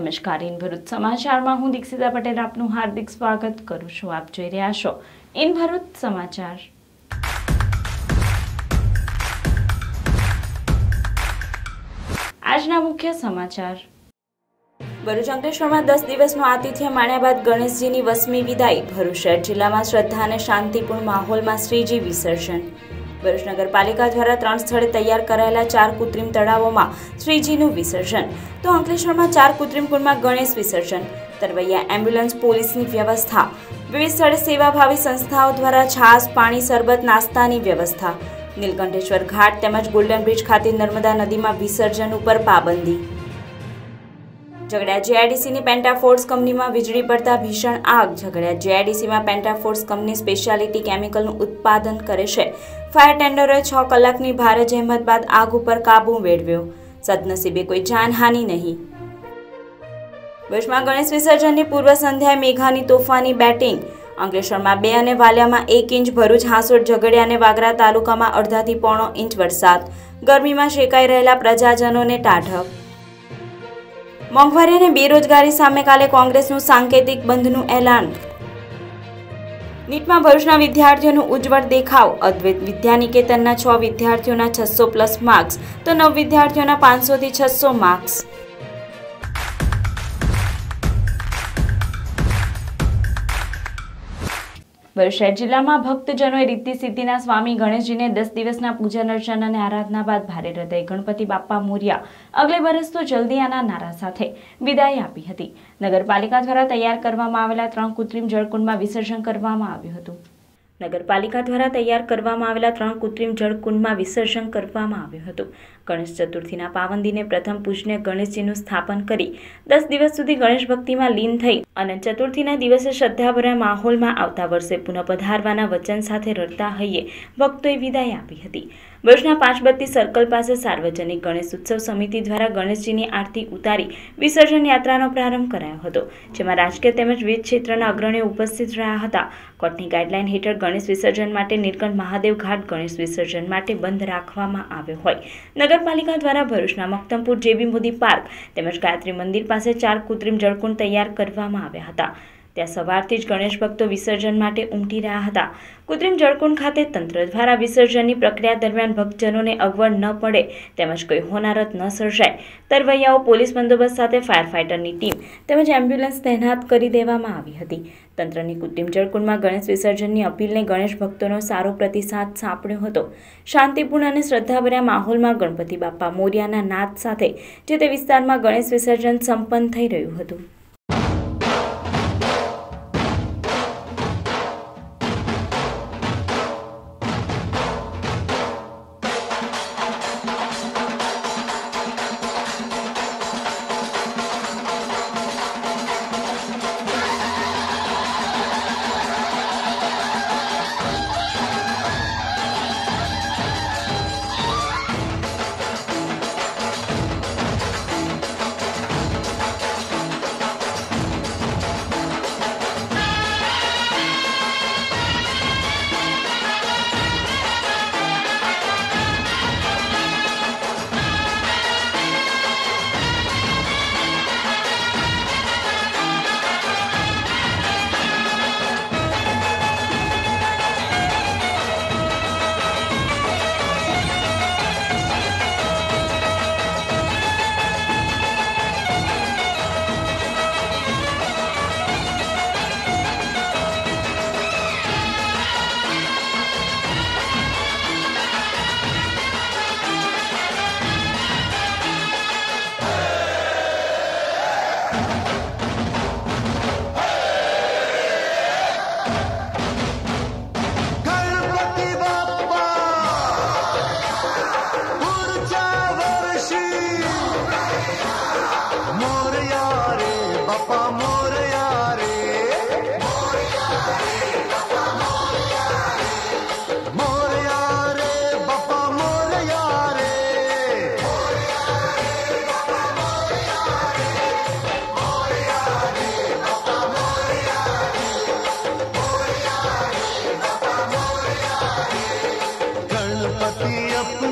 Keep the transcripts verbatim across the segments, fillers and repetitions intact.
નમસ્કાર, ઇન ભરૂચ સમાચારમાં હું દીક્ષિતા પટેલ આપનું હાર્દિક સ્વાગત કરું છું। આપ જોઈ રહ્યા છો ઇન ભરૂચ સમાચાર। આજના મુખ્ય સમાચાર। ભરૂચ અંકલેશ્વરમાં દસ દિવસનું આતિથ્ય માણ્યા બાદ ગણેશજીની વસમી વિદાય। ભરૂચ શહેર જિલ્લામાં શ્રદ્ધા અને શાંતિપૂર્ણ માહોલમાં શ્રીજી વિસર્જન। ભરૂચ નગરપાલિકા દ્વારા ત્રણ સ્થળે તૈયાર કરાયેલા ચાર કૃત્રિમ તળાવોમાં શ્રીજીનું વિસર્જન, તો અંકલેશ્વરમાં ચાર કૃત્રિમ કુંડમાં ગણેશ વિસર્જન। તરવૈયા એમ્બ્યુલન્સ પોલીસની વ્યવસ્થા। વિવિધ સ્થળે સેવાભાવી સંસ્થાઓ દ્વારા છાશ, પાણી, શરબત, નાસ્તાની વ્યવસ્થા। નીલકંઠેશ્વર ઘાટ તેમજ ગોલ્ડન બ્રિજ ખાતે નર્મદા નદીમાં વિસર્જન ઉપર પાબંદી। ઝઘડિયા જેઆઈડીસીની પેન્ટાફોર્સ કંપનીમાં વીજળી પડતા ભીષણ આગ। ઝઘડિયા જેઆઈડીસીમાં પેન્ટાફોર્સ કંપની સ્પેશિયાલિટી કેમિકલનું ઉત્પાદન કરે છે। ફાયર ટેન્ડરોએ છ કલાકની ભારે જહેમત બાદ આગ ઉપર કાબુ મેળવ્યો। સદનસીબે કોઈ જાનહાનિ નહીં। ભરૂચમાં ગણેશ વિસર્જનની પૂર્વ સંધ્યાએ મેઘાની તોફાની બેટિંગ। અંકલેશ્વરમાં બે અને વાલિયામાં એક ઇંચ, ભરૂચ, હાંસોડ, ઝઘડિયા અને વાગરા તાલુકામાં અડધાથી પોણો ઇંચ વરસાદ। ગરમીમાં શેકાઈ રહેલા પ્રજાજનોને ટાઢક। મોંઘવારી અને બેરોજગારી સામે કાલે કોંગ્રેસનું સાંકેતિક બંધનું એલાન। નીટમાં ભરૂચના વિદ્યાર્થીઓનું ઉજ્જવળ દેખાવ। અદ્વૈત વિદ્યાનિકેતનના છ વિદ્યાર્થીઓના છસો પ્લસ માર્ક્સ, તો નવ વિદ્યાર્થીઓના પાંચસો થી છસો માર્ક્સ। ભરૂચ શહેર જિલ્લામાં ભક્તજનોએ રીતિ સિદ્ધિના સ્વામી ગણેશજીને દસ દિવસના પૂજન અર્ચન અને આરાધના બાદ ભારે હૃદય ગણપતિ બાપ્પા મોર્યા, અગલે બરસ તો જલ્દી આના નારા સાથે વિદાય આપી હતી। નગરપાલિકા દ્વારા તૈયાર કરવામાં આવેલા ત્રણ કૃત્રિમ જળકુંડમાં વિસર્જન કરવામાં આવ્યું હતું। નગરપાલિકા દ્વારા તૈયાર કરવામાં આવેલા ત્રણ કૃત્રિમ જળકુંડમાં વિસર્જન કરવામાં આવ્યું હતું। ગણેશ ચતુર્થીના પાવન દિને પ્રથમ પૂજનીય ગણેશજીનું સ્થાપન કરી દસ દિવસ સુધી ગણેશ ભક્તિમાં લીન થઈ અને ચતુર્થીના દિવસે શ્રદ્ધાભર્યા માહોલમાં આવતા વર્ષે પુનઃ પધારવાના વચન સાથે રડતા હૈયે ભક્તોએ વિદાય આપી હતી। ભરૂચના પાંચબત્તી સર્કલ પાસે સાર્વજનિક ગણેશ ઉત્સવ સમિતિ દ્વારા ગણેશજીની આરતી ઉતારી વિસર્જન યાત્રાનો પ્રારંભ કરાયો હતો, જેમાં રાજકીય તેમજ વિવિધ ક્ષેત્રના અગ્રણીઓ ઉપસ્થિત રહ્યા હતા। કોર્ટની ગાઈડલાઈન હેઠળ ગણેશ વિસર્જન માટે નીલકંઠ મહાદેવ ઘાટ ગણેશ વિસર્જન માટે બંધ રાખવામાં આવ્યો હોય નગરપાલિકા દ્વારા ભરૂચના મક્તમપુર જેબી મોદી પાર્ક તેમજ ગાયત્રી મંદિર પાસે ચાર કૃત્રિમ જળકુંડ તૈયાર કરવામાં આવ્યા હતા। ત્યાં સવારથી જ ગણેશ ભક્તો વિસર્જન માટે ઉમટી રહ્યા હતા। કૃત્રિમ જળકુંડ ખાતે તંત્ર દ્વારા વિસર્જનની પ્રક્રિયા દરમિયાન ભક્તજનોને અગવડ ન પડે તેમજ કોઈ હોનારત ન સર્જાય તરવૈયાઓ પોલીસ બંદોબસ્ત સાથે ફાયર ફાઈટરની ટીમ તેમજ એમ્બ્યુલન્સ તૈનાત કરી દેવામાં આવી હતી। તંત્રની કૃત્રિમ જળકુંડમાં ગણેશ વિસર્જનની અપીલને ગણેશ ભક્તોનો સારો પ્રતિસાદ સાંપડ્યો હતો। શાંતિપૂર્ણ અને શ્રદ્ધાભર્યા માહોલમાં ગણપતિ બાપ્પા મોર્યાના નાદ સાથે જે તે વિસ્તારમાં ગણેશ વિસર્જન સંપન્ન થઈ રહ્યું હતું।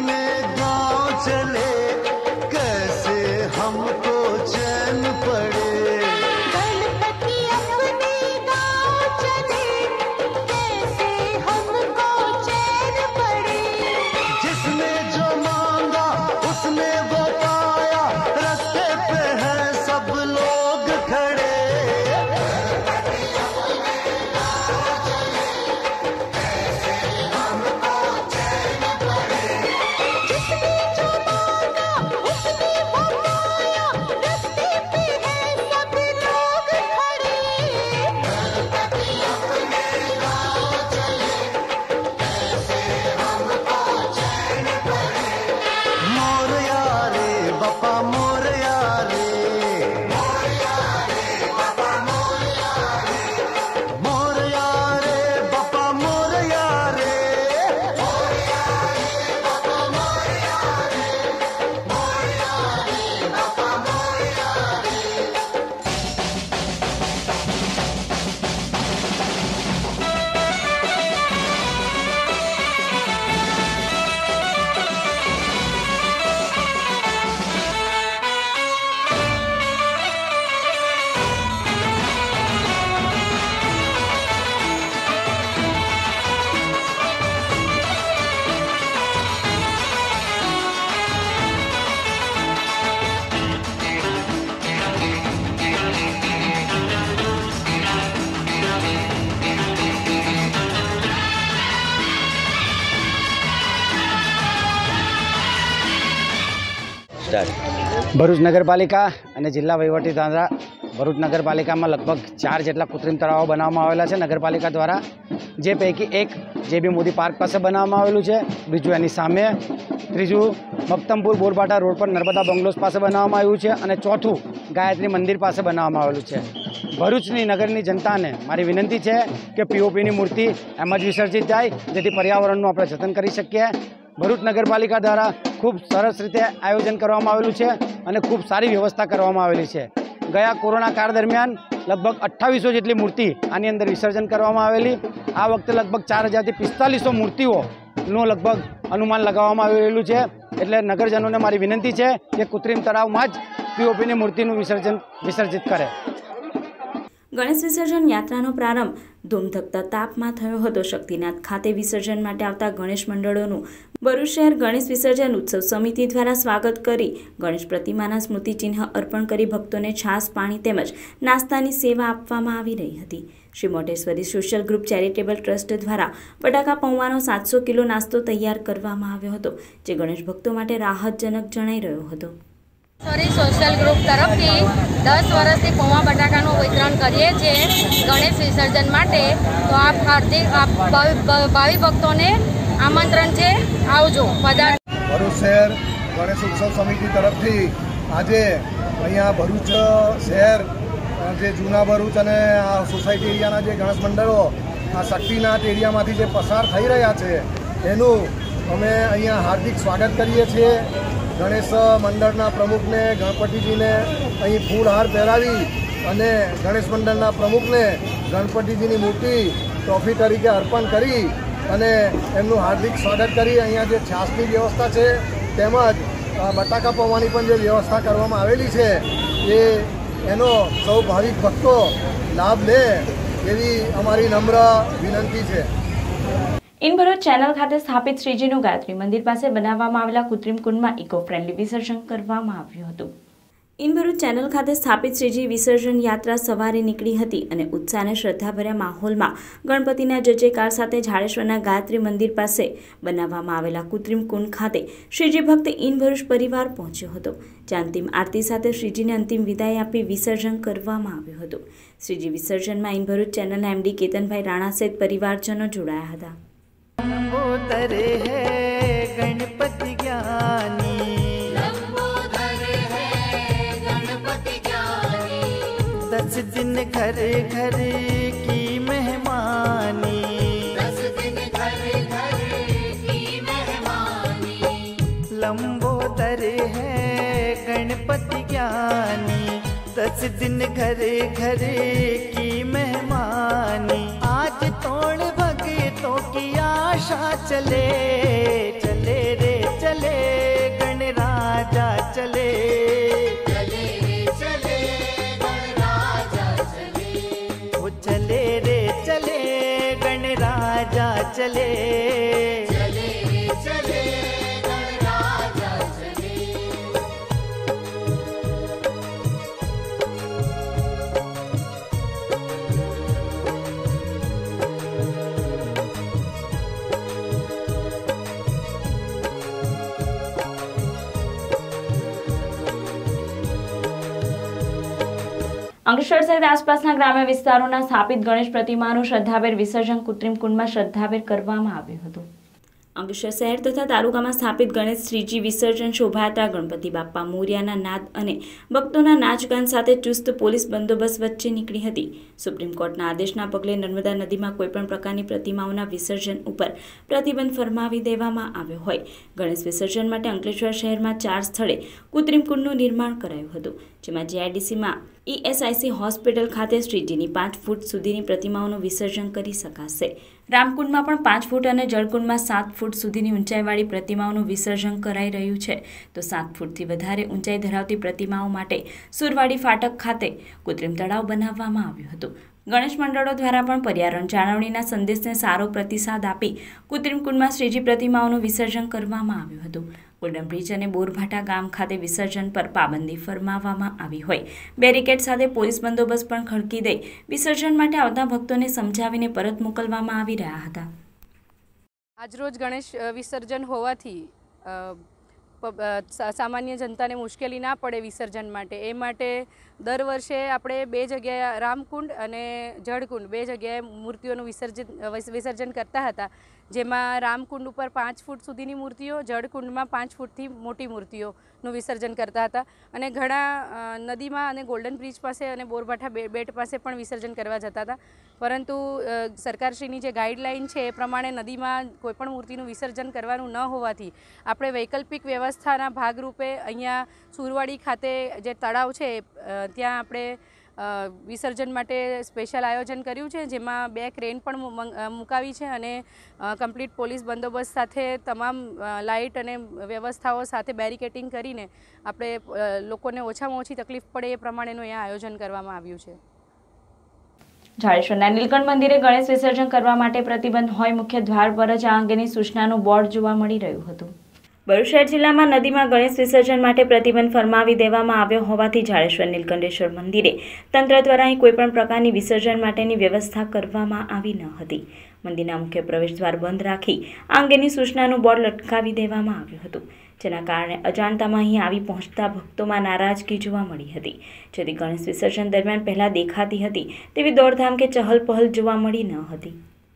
चले कैसे हमको चैन पड़े। સ્ટાર્ટ ભરૂચ નગરપાલિકા અને જિલ્લા વહીવટીતંત્ર ભરૂચ નગરપાલિકામાં લગભગ ચાર જેટલા કૃત્રિમ તળાવો બનાવવામાં આવેલા છે નગરપાલિકા દ્વારા, જે પૈકી એક જેબી મોદી પાર્ક પાસે બનાવવામાં આવેલું છે, બીજું એની સામે, ત્રીજું મક્તમપુર બોરબાટા રોડ પર નર્મદા બંગલોઝ પાસે બનાવવામાં આવ્યું છે અને ચોથું ગાયત્રી મંદિર પાસે બનાવવામાં આવેલું છે. ભરૂચની નગરની જનતાને મારી વિનંતી છે કે પીઓપીની મૂર્તિ એમ જ વિસર્જિત જાય, જેથી પર્યાવરણનું આપણે જતન કરી શકીએ. ભરૂચ નગરપાલિકા દ્વારા ખૂબ સરસ રીતે આયોજન કરવામાં આવેલું છે અને ખૂબ સારી વ્યવસ્થા કરવામાં આવેલી છે. ગયા કોરોના કાળ દરમિયાન લગભગ અઠ્ઠાવીસો જેટલી મૂર્તિ આની અંદર વિસર્જન કરવામાં આવેલી. આ વખતે લગભગ ચાર હજારથી પિસ્તાલીસો મૂર્તિઓનું લગભગ અનુમાન લગાવવામાં આવેલું છે. એટલે નગરજનોને મારી વિનંતી છે કે કૃત્રિમ તળાવમાં જ પીઓપીની મૂર્તિનું વિસર્જન વિસર્જિત કરે. ગણેશ વિસર્જન યાત્રાનો પ્રારંભ ધૂમધકતા તાપમાં થયો હતો. શક્તિનાથ ખાતે વિસર્જન માટે આવતા ગણેશ મંડળોનું ભરૂચ શહેર ગણેશ વિસર્જન ઉત્સવ સમિતિ દ્વારા સ્વાગત કરી ગણેશ પ્રતિમાના સ્મૃતિચિહ્ન અર્પણ કરી ભક્તોને છાસ, પાણી તેમજ નાસ્તાની સેવા આપવામાં આવી રહી હતી. Shri Moteshwari social group charitable trust દ્વારા બટાકા પૌવાનો સાતસો કિલો નાસ્તો તૈયાર કરવામાં આવ્યો હતો, જે ગણેશ ભક્તો માટે રાહતજનક જણાઈ રહ્યો હતો. સોરી સોશિયલ ગ્રુપ તરફથી દસ વર્ષથી પૌવા બટાકાનું વિતરણ કરીએ છીએ ગણેશ વિસર્જન માટે. તો આપ હાર્દિક આપ ભાવિ ભક્તોને આમંત્રણ છે, આવજો. ભરૂચ શહેર ગણેશ ઉત્સવ સમિતિ તરફથી આજે અહીંયા ભરૂચ શહેર જે જૂના ભરૂચ અને આ સોસાયટી એરિયાના જે ગણેશ મંડળો આ શક્તિનાથ એરિયામાંથી જે પસાર થઈ રહ્યા છે એનું અમે અહીંયા હાર્દિક સ્વાગત કરીએ છીએ. ગણેશ મંડળના પ્રમુખને, ગણપતિજીને અહીં ફૂલહાર પહેરાવી અને ગણેશ મંડળના પ્રમુખને ગણપતિજીની મૂર્તિ ટ્રોફી તરીકે અર્પણ કરી અને એમનું હાર્દિક સ્વાગત કરી અહીંયા જે છાસની વ્યવસ્થા છે તેમજ બટાકા પૌવાની પણ જે વ્યવસ્થા કરવામાં આવેલી છે એ એનો સૌ ભાવિક ભક્તો લાભ લે એવી અમારી નમ્ર વિનંતી છે. ઇન ભરૂચ ચેનલ ખાતે સ્થાપિત શ્રીજીનું ગાયત્રી મંદિર પાસે બનાવવામાં આવેલા કૃત્રિમ કુંડમાં ઇકો ફ્રેન્ડલી વિસર્જન કરવામાં આવ્યું હતું. ઇન ભરૂચ ચેનલ ખાતે સ્થાપિત શ્રીજી વિસર્જન યાત્રા સવારે નીકળી હતી અને ઉત્સાહ અને શ્રદ્ધાભર્યા માહોલમાં ગણપતિના જય જયકાર સાથે જાડેશ્વરના ગાયત્રી મંદિર પાસે બનાવવામાં આવેલા કૃત્રિમ કુંડ ખાતે શ્રીજી ભક્ત ઇન ભરૂચ પરિવાર પહોંચ્યો હતો, જ્યાં અંતિમ આરતી સાથે શ્રીજીને અંતિમ વિદાય આપી વિસર્જન કરવામાં આવ્યું હતું. શ્રીજી વિસર્જનમાં ઇન ભરૂચ ચેનલના એમડી કેતનભાઈ રાણા સહિત પરિવારજનો જોડાયા હતા. लंबोदर है गणपति ज्ञानी, लंबोदर है गणपति ज्ञानी, दस दिन घर घर की मेहमानी, दस दिन घर घर की मेहमानी, लंबोदर है गणपति ज्ञानी, दस दिन घर घर की मेहमानी, आज तोड़ भगतों की आशा चले चले रे चले गणराजा चले, चले रे चले गणराजा चले, वो चले रे चले गणराजा चले, चले रे चले गणराजा चले. અંકલેશ્વર સહિત આસપાસના ગ્રામ્ય વિસ્તારોના સ્થાપિત ગણેશ પ્રતિમાનું શ્રદ્ધાભેર વિસર્જન કૃત્રિમ કુંડમાં શ્રદ્ધાભેર કરવામાં આવ્યું હતું. અંકલેશ્વર શહેર તથા તાલુકામાં સ્થાપિત ગણેશ શ્રીજી વિસર્જન શોભાયાત્રા ગણપતિ બાપ્પા મોરિયાના નાદ અને ભક્તોના નાચગાન સાથે ચુસ્ત પોલીસ બંદોબસ્ત વચ્ચે નીકળી હતી. સુપ્રીમ કોર્ટના આદેશના પગલે નર્મદા નદીમાં કોઈપણ પ્રકારની પ્રતિમાઓના વિસર્જન ઉપર પ્રતિબંધ ફરમાવી દેવામાં આવ્યો હોય ગણેશ વિસર્જન માટે અંકલેશ્વર શહેરમાં ચાર સ્થળે કૃત્રિમ કુંડનું નિર્માણ કરાયું હતું, જેમાં જીઆઈડીસીમાં ઈએસઆઈસી હોસ્પિટલ ખાતે શ્રીજીની પાંચ ફૂટ સુધીની પ્રતિમાઓનું વિસર્જન કરી શકાશે. રામકુંડમાં પણ પાંચ ફૂટ અને જળકુંડમાં સાત ફૂટ સુધીની ઊંચાઈવાળી પ્રતિમાઓનું વિસર્જન કરાઈ રહ્યું છે. તો સાત ફૂટથી વધારે ઊંચાઈ ધરાવતી પ્રતિમાઓ માટે સુરવાડી ફાટક ખાતે કૃત્રિમ તળાવ બનાવવામાં આવ્યું હતું. ગણેશ મંડળો દ્વારા પણ પર્યાવરણ જાળવણીના સંદેશને સારો પ્રતિસાદ આપી કૃત્રિમ કુંડમાં શ્રીજી પ્રતિમાઓનું વિસર્જન કરવામાં આવ્યું હતું. ગોલ્ડન બ્રિજ અને બોરભાટા ગામ ખાતે વિસર્જન પર પાબંદી ફરમાવવામાં આવી હોય બેરિકેડ સાથે પોલીસ બંદોબસ્ત પણ ખડકી દઈ વિસર્જન માટે આવતા ભક્તોને સમજાવીને પરત મોકલવામાં આવી રહ્યા હતા. આજરોજ ગણેશ વિસર્જન હોવાથી સામાન્ય જનતાને મુશ્કેલી ના પડે વિસર્જન માટે એ માટે દર વર્ષે આપણે બે જગ્યાએ રામકુંડ અને જળકુંડ બે જગ્યાએ મૂર્તિઓનું વિસર્જન વિસર્જન કરતા હતા, જેમાં રામકુંડ ઉપર પાંચ ફૂટ સુધીની મૂર્તિઓ, જળકુંડમાં પાંચ ફૂટથી મોટી મૂર્તિઓનું વિસર્જન કરતા હતા અને ઘણા નદીમાં અને ગોલ્ડન બ્રિજ પાસે અને બોરભાઠા બેટ પાસે પણ વિસર્જન કરવા જતા હતા, પરંતુ સરકારશ્રીની જે ગાઈડલાઈન છે એ પ્રમાણે નદીમાં કોઈપણ મૂર્તિનું વિસર્જન કરવાનું ન હોવાથી આપણે વૈકલ્પિક વ્યવસ્થાના ભાગરૂપે અહીંયા સુરવાડી ખાતે જે તળાવ છે ત્યાં આપણે વિસર્જન માટે સ્પેશિયલ આયોજન કર્યું છે, જેમાં બે ક્રેન પણ મુકાવી છે અને કમ્પ્લીટ પોલીસ બંદોબસ્ત સાથે તમામ લાઇટ અને વ્યવસ્થાઓ સાથે બેરિકેટિંગ કરીને આપણે લોકોને ઓછામાં ઓછી તકલીફ પડે એ પ્રમાણેનું અહીંયા આયોજન કરવામાં આવ્યું છે. જાડેશ્વરના નીલકંઠ મંદિરે ગણેશ વિસર્જન કરવા માટે પ્રતિબંધ હોય મુખ્ય દ્વાર પર જ આ અંગેની સૂચનાનું બોર્ડ જોવા મળી રહ્યું હતું. ભરૂચ શહેર જિલ્લામાં નદીમાં ગણેશ વિસર્જન માટે પ્રતિબંધ ફરમાવી દેવામાં આવ્યો હોવાથી જાડેશ્વર નીલકંઠેશ્વર મંદિરે તંત્ર દ્વારા અહીં કોઈપણ પ્રકારની વિસર્જન માટેની વ્યવસ્થા કરવામાં આવી ન હતી. મંદિરના મુખ્ય પ્રવેશદ્વાર બંધ રાખી આ અંગેની સૂચનાનું બોર્ડ લટકાવી દેવામાં આવ્યું હતું, જેના કારણે અજાણતામાં અહીં આવી પહોંચતા ભક્તોમાં નારાજગી જોવા મળી હતી, જેથી ગણેશ વિસર્જન દરમિયાન પહેલા દેખાતી હતી તેવી દોડધામ કે ચહલપહલ જોવા મળી ન હતી.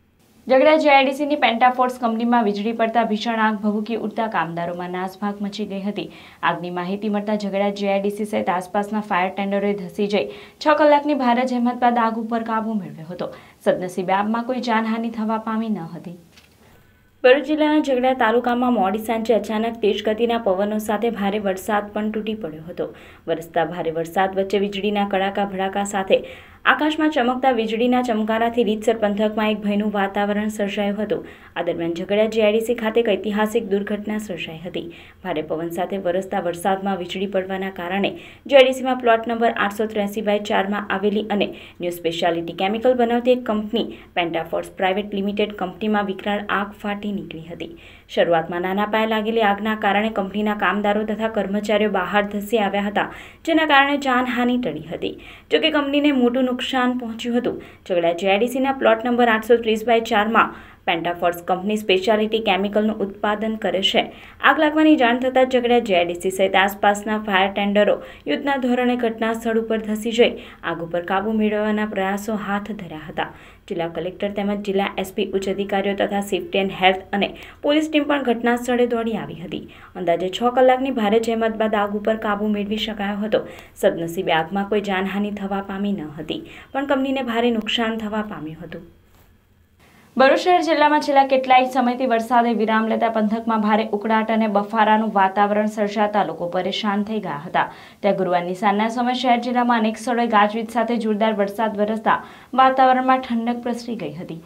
ઝઘડા જેઆઈડીસીની પેન્ટાફોર્સ કંપનીમાં વીજળી પડતા ભીષણ આગ ભભૂકી ઉઠતા કામદારોમાં નાસભાગ મચી ગઈ હતી. આગની માહિતી મળતા ઝઘડા જેઆઈડીસી સહિત આસપાસના ફાયર ટેન્ડરોએ ધસી જઈ છ કલાકની ભારે જહેમત બાદ આગ ઉપર કાબુ મેળવ્યો હતો. સદનસીબે આગમાં કોઈ જાનહાનિ થવા પામી ન હતી. ભરૂચ જિલ્લાના ઝઘડા તાલુકામાં મોડી સાંજે અચાનક તેજ ગતિના પવનો સાથે ભારે વરસાદ પણ તૂટી પડ્યો હતો. વરસતા ભારે વરસાદ વચ્ચે વીજળીના કડાકા ભડાકા સાથે આકાશમાં ચમકતા વીજળીના ચમકારાથી રીતસર પંથકમાં એક ભયનું વાતાવરણ સર્જાયું હતું. આ દરમિયાન ઝઘડા જેઆઈડીસી ખાતે એક ઐતિહાસિક દુર્ઘટના સર્જાઈ હતી. ભારે પવન સાથે વરસતા વરસાદમાં વીજળી પડવાના કારણે જેઆઈડીસીમાં પ્લોટ નંબર આઠસો ત્રેસી બાય ચારમાં આવેલી અને ન્યૂ સ્પેશિયાલિટી કેમિકલ બનાવતી એક કંપની પેન્ટાફોર્સ પ્રાઇવેટ લિમિટેડ કંપનીમાં વિકરાળ આગ ફાટી નીકળી હતી. શરૂઆતમાં નાના પાયે લાગેલી આગના કારણે કંપનીના કામદારો તથા કર્મચારીઓ બહાર ધસી આવ્યા હતા, જેના કારણે જાનહાનિ ટળી હતી. જોકે કંપનીને મોટું નુકસાન પહોંચ્યું હતું. ઝઘડા જેઆઈડીસીના પ્લોટ નંબર આઠસો ત્રીસ બાય ચારમાં પેન્ટાફોર્સ કંપની સ્પેશિયાલિટી કેમિકલનું ઉત્પાદન કરે છે. આગ લાગવાની જાણ થતાં ઝઘડા જેઆઈડીસી સહિત આસપાસના ફાયર ટેન્ડરો યુદ્ધના ધોરણે ઘટના સ્થળ ઉપર ધસી જઈ આગ ઉપર કાબૂ મેળવવાના પ્રયાસો હાથ ધર્યા હતા. જિલ્લા કલેક્ટર તેમજ જિલ્લા એસપી ઉચ્ચ અધિકારીઓ તથા સેફ્ટી એન્ડ હેલ્થ અને પોલીસ ટીમ પણ ઘટના સ્થળે દોડી આવી હતી. અંદાજે છ કલાકની ભારે જહેમત બાદ આગ ઉપર કાબૂ મેળવી શકાયો હતો. સદનસીબે આગમાં કોઈ જાનહાનિ થવા પામી ન હતી, પણ કંપનીને ભારે નુકસાન થવા પામ્યું હતું. ભરૂચ શહેર જિલ્લામાં છેલ્લા કેટલાય સમયથી વરસાદે વિરામ લેતા પંથકમાં ભારે ઉકળાટ અને બફારાનું વાતાવરણ સર્જાતા લોકો પરેશાન થઈ ગયા હતા. ત્યાં ગુરુવારની સાંજના સમયે શહેર જિલ્લામાં અનેક સ્થળોએ ગાજવીજ સાથે જોરદાર વરસાદ વરસતા વાતાવરણમાં ઠંડક પ્રસરી ગઈ હતી.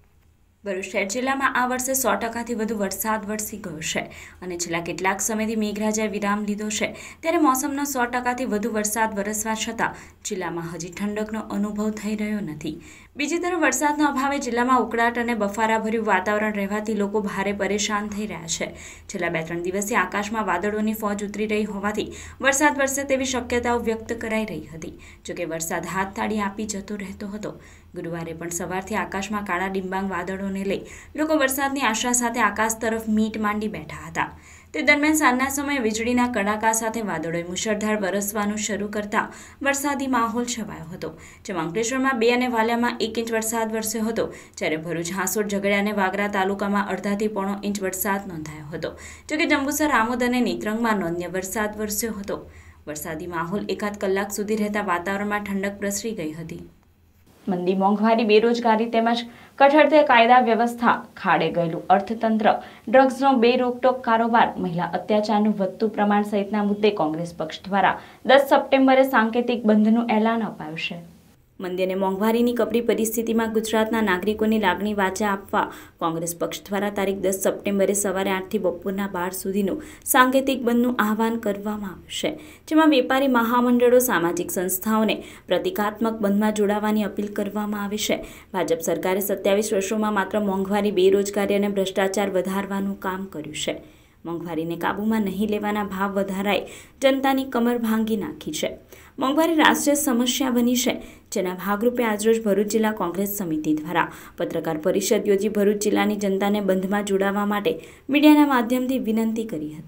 ભરૂચ શહેર જિલ્લામાં આ વર્ષે સો ટકાથી વધુ વરસાદ વરસી ગયો છે અને છેલ્લા કેટલાક સમયથી મેઘરાજાએ વિરામ લીધો છે, ત્યારે મોસમનો સો ટકાથી વધુ વરસાદ વરસવા છતાં જિલ્લામાં હજી ઠંડકનો અનુભવ થઈ રહ્યો નથી. બીજી તરફ વરસાદના અભાવે જિલ્લામાં ઉકળાટ અને બફારાભર્યું વાતાવરણ રહેવાથી લોકો ભારે પરેશાન થઈ રહ્યા છે. છેલ્લા બે ત્રણ દિવસથી આકાશમાં વાદળોની ફોજ ઉતરી રહી હોવાથી વરસાદ વરસે તેવી શક્યતાઓ વ્યક્ત કરાઈ રહી હતી. જોકે વરસાદ હાથ તાળી આપી જતો રહેતો હતો. ગુરુવારે પણ સવારથી આકાશમાં કાળા ડિંબાંગ વાદળોને લઈ લોકો વરસાદની આશા સાથે આકાશ તરફ મીટ માંડી બેઠા હતા. તે દરમિયાન સાંજના સમયે વીજળીના કડાકા સાથે વાદળોએ મુશળધાર વરસવાનું શરૂ કરતા વરસાદી માહોલ છવાયો હતો. જેમાં અંકલેશ્વરમાં બે અને વાલિયામાં એક ઇંચ વરસાદ વરસ્યો હતો, જ્યારે ભરૂચ, હાંસોડ, ઝઘડા અને વાગરા તાલુકામાં અડધાથી પોણો ઇંચ વરસાદ નોંધાયો હતો. જોકે જંબુસર, આમોદ અને નેત્રંગમાં નોંધ્ય વરસાદ વરસ્યો હતો. વરસાદી માહોલ એકાદ કલાક સુધી રહેતા વાતાવરણમાં ઠંડક પ્રસરી ગઈ હતી. મંદી, મોંઘવારી, બેરોજગારી તેમજ કઠોરતે કાયદા વ્યવસ્થા, ખાડે ગયેલું અર્થતંત્ર, ડ્રગ્સનો બેરોકટોક કારોબાર, મહિલા અત્યાચારનું વધતું પ્રમાણ સહિતના મુદ્દે કોંગ્રેસ પક્ષ દ્વારા દસ સપ્ટેમ્બરે સાંકેતિક બંધનું એલાન અપાયું છે. મંદી અને મોંઘવારીની કપરી પરિસ્થિતિમાં ગુજરાતના નાગરિકોની લાગણી વાચા આપવા કોંગ્રેસ પક્ષ દ્વારા તારીખ દસ સપ્ટેમ્બરે સવારે આઠથી બપોરના બાર સુધીનું સાંકેતિક બંધનું આહવાન કરવામાં આવ્યું છે, જેમાં વેપારી મહામંડળો, સામાજિક સંસ્થાઓને પ્રતિકાત્મક બંધમાં જોડાવાની અપીલ કરવામાં આવી છે. ભાજપ સરકારે સત્યાવીસ વર્ષોમાં માત્ર મોંઘવારી, બેરોજગારી અને ભ્રષ્ટાચાર વધારવાનું કામ કર્યું છે. મોંઘવારીને કાબૂમાં નહીં લેવાના ભાવ વધારાએ જનતાની કમર ભાંગી નાખી છે. મોંઘવારી રાષ્ટ્રીય સમસ્યા બની છે, જેના ભાગરૂપે આજરોજ ભરૂચ જિલ્લા કોંગ્રેસ સમિતિ દ્વારા પત્રકાર પરિષદ યોજી ભરૂચ જિલ્લાની જનતાને બંધમાં જોડાવા માટે મીડિયાના માધ્યમથી વિનંતી કરી હતી.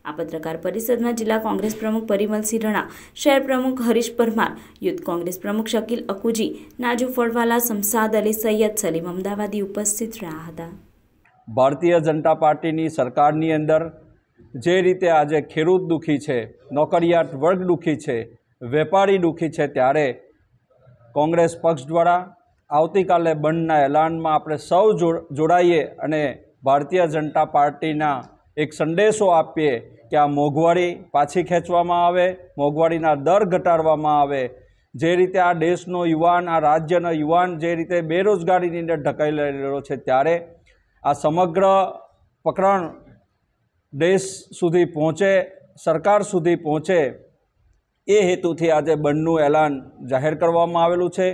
આ પત્રકાર પરિષદમાં જિલ્લા કોંગ્રેસ પ્રમુખ પરિમલસિંહ રણા, શહેર પ્રમુખ હરીશ પરમાર, યુથ કોંગ્રેસ પ્રમુખ શકીલ અકુજી, નાજુ ફળવાલા, શમસાદ અલી, સૈયદ સલીમ અમદાવાદી ઉપસ્થિત રહ્યા હતા. ભારતીય જનતા પાર્ટીની સરકારની અંદર જે રીતે આજે ખેડૂત દુઃખી છે, નોકરિયાત વર્ગ દુઃખી છે, વેપારી દુઃખી છે, ત્યારે કોંગ્રેસ પક્ષ દ્વારા આવતીકાલે બંધના એલાનમાં આપણે સૌ જોડાઈએ અને ભારતીય જનતા પાર્ટીના એક સંદેશો આપીએ કે આ મોંઘવારી પાછી ખેંચવામાં આવે, મોંઘવારીના દર ઘટાડવામાં આવે. જે રીતે આ દેશનો યુવાન, આ રાજ્યનો યુવાન જે રીતે બેરોજગારીની અંદર ઢકાઈ રહેલો છે, ત્યારે આ સમગ્ર પ્રકરણ દેશ સુધી પહોંચે, સરકાર સુધી પહોંચે, એ હેતુથી આજે બંધનું એલાન જાહેર કરવામાં આવેલું છે.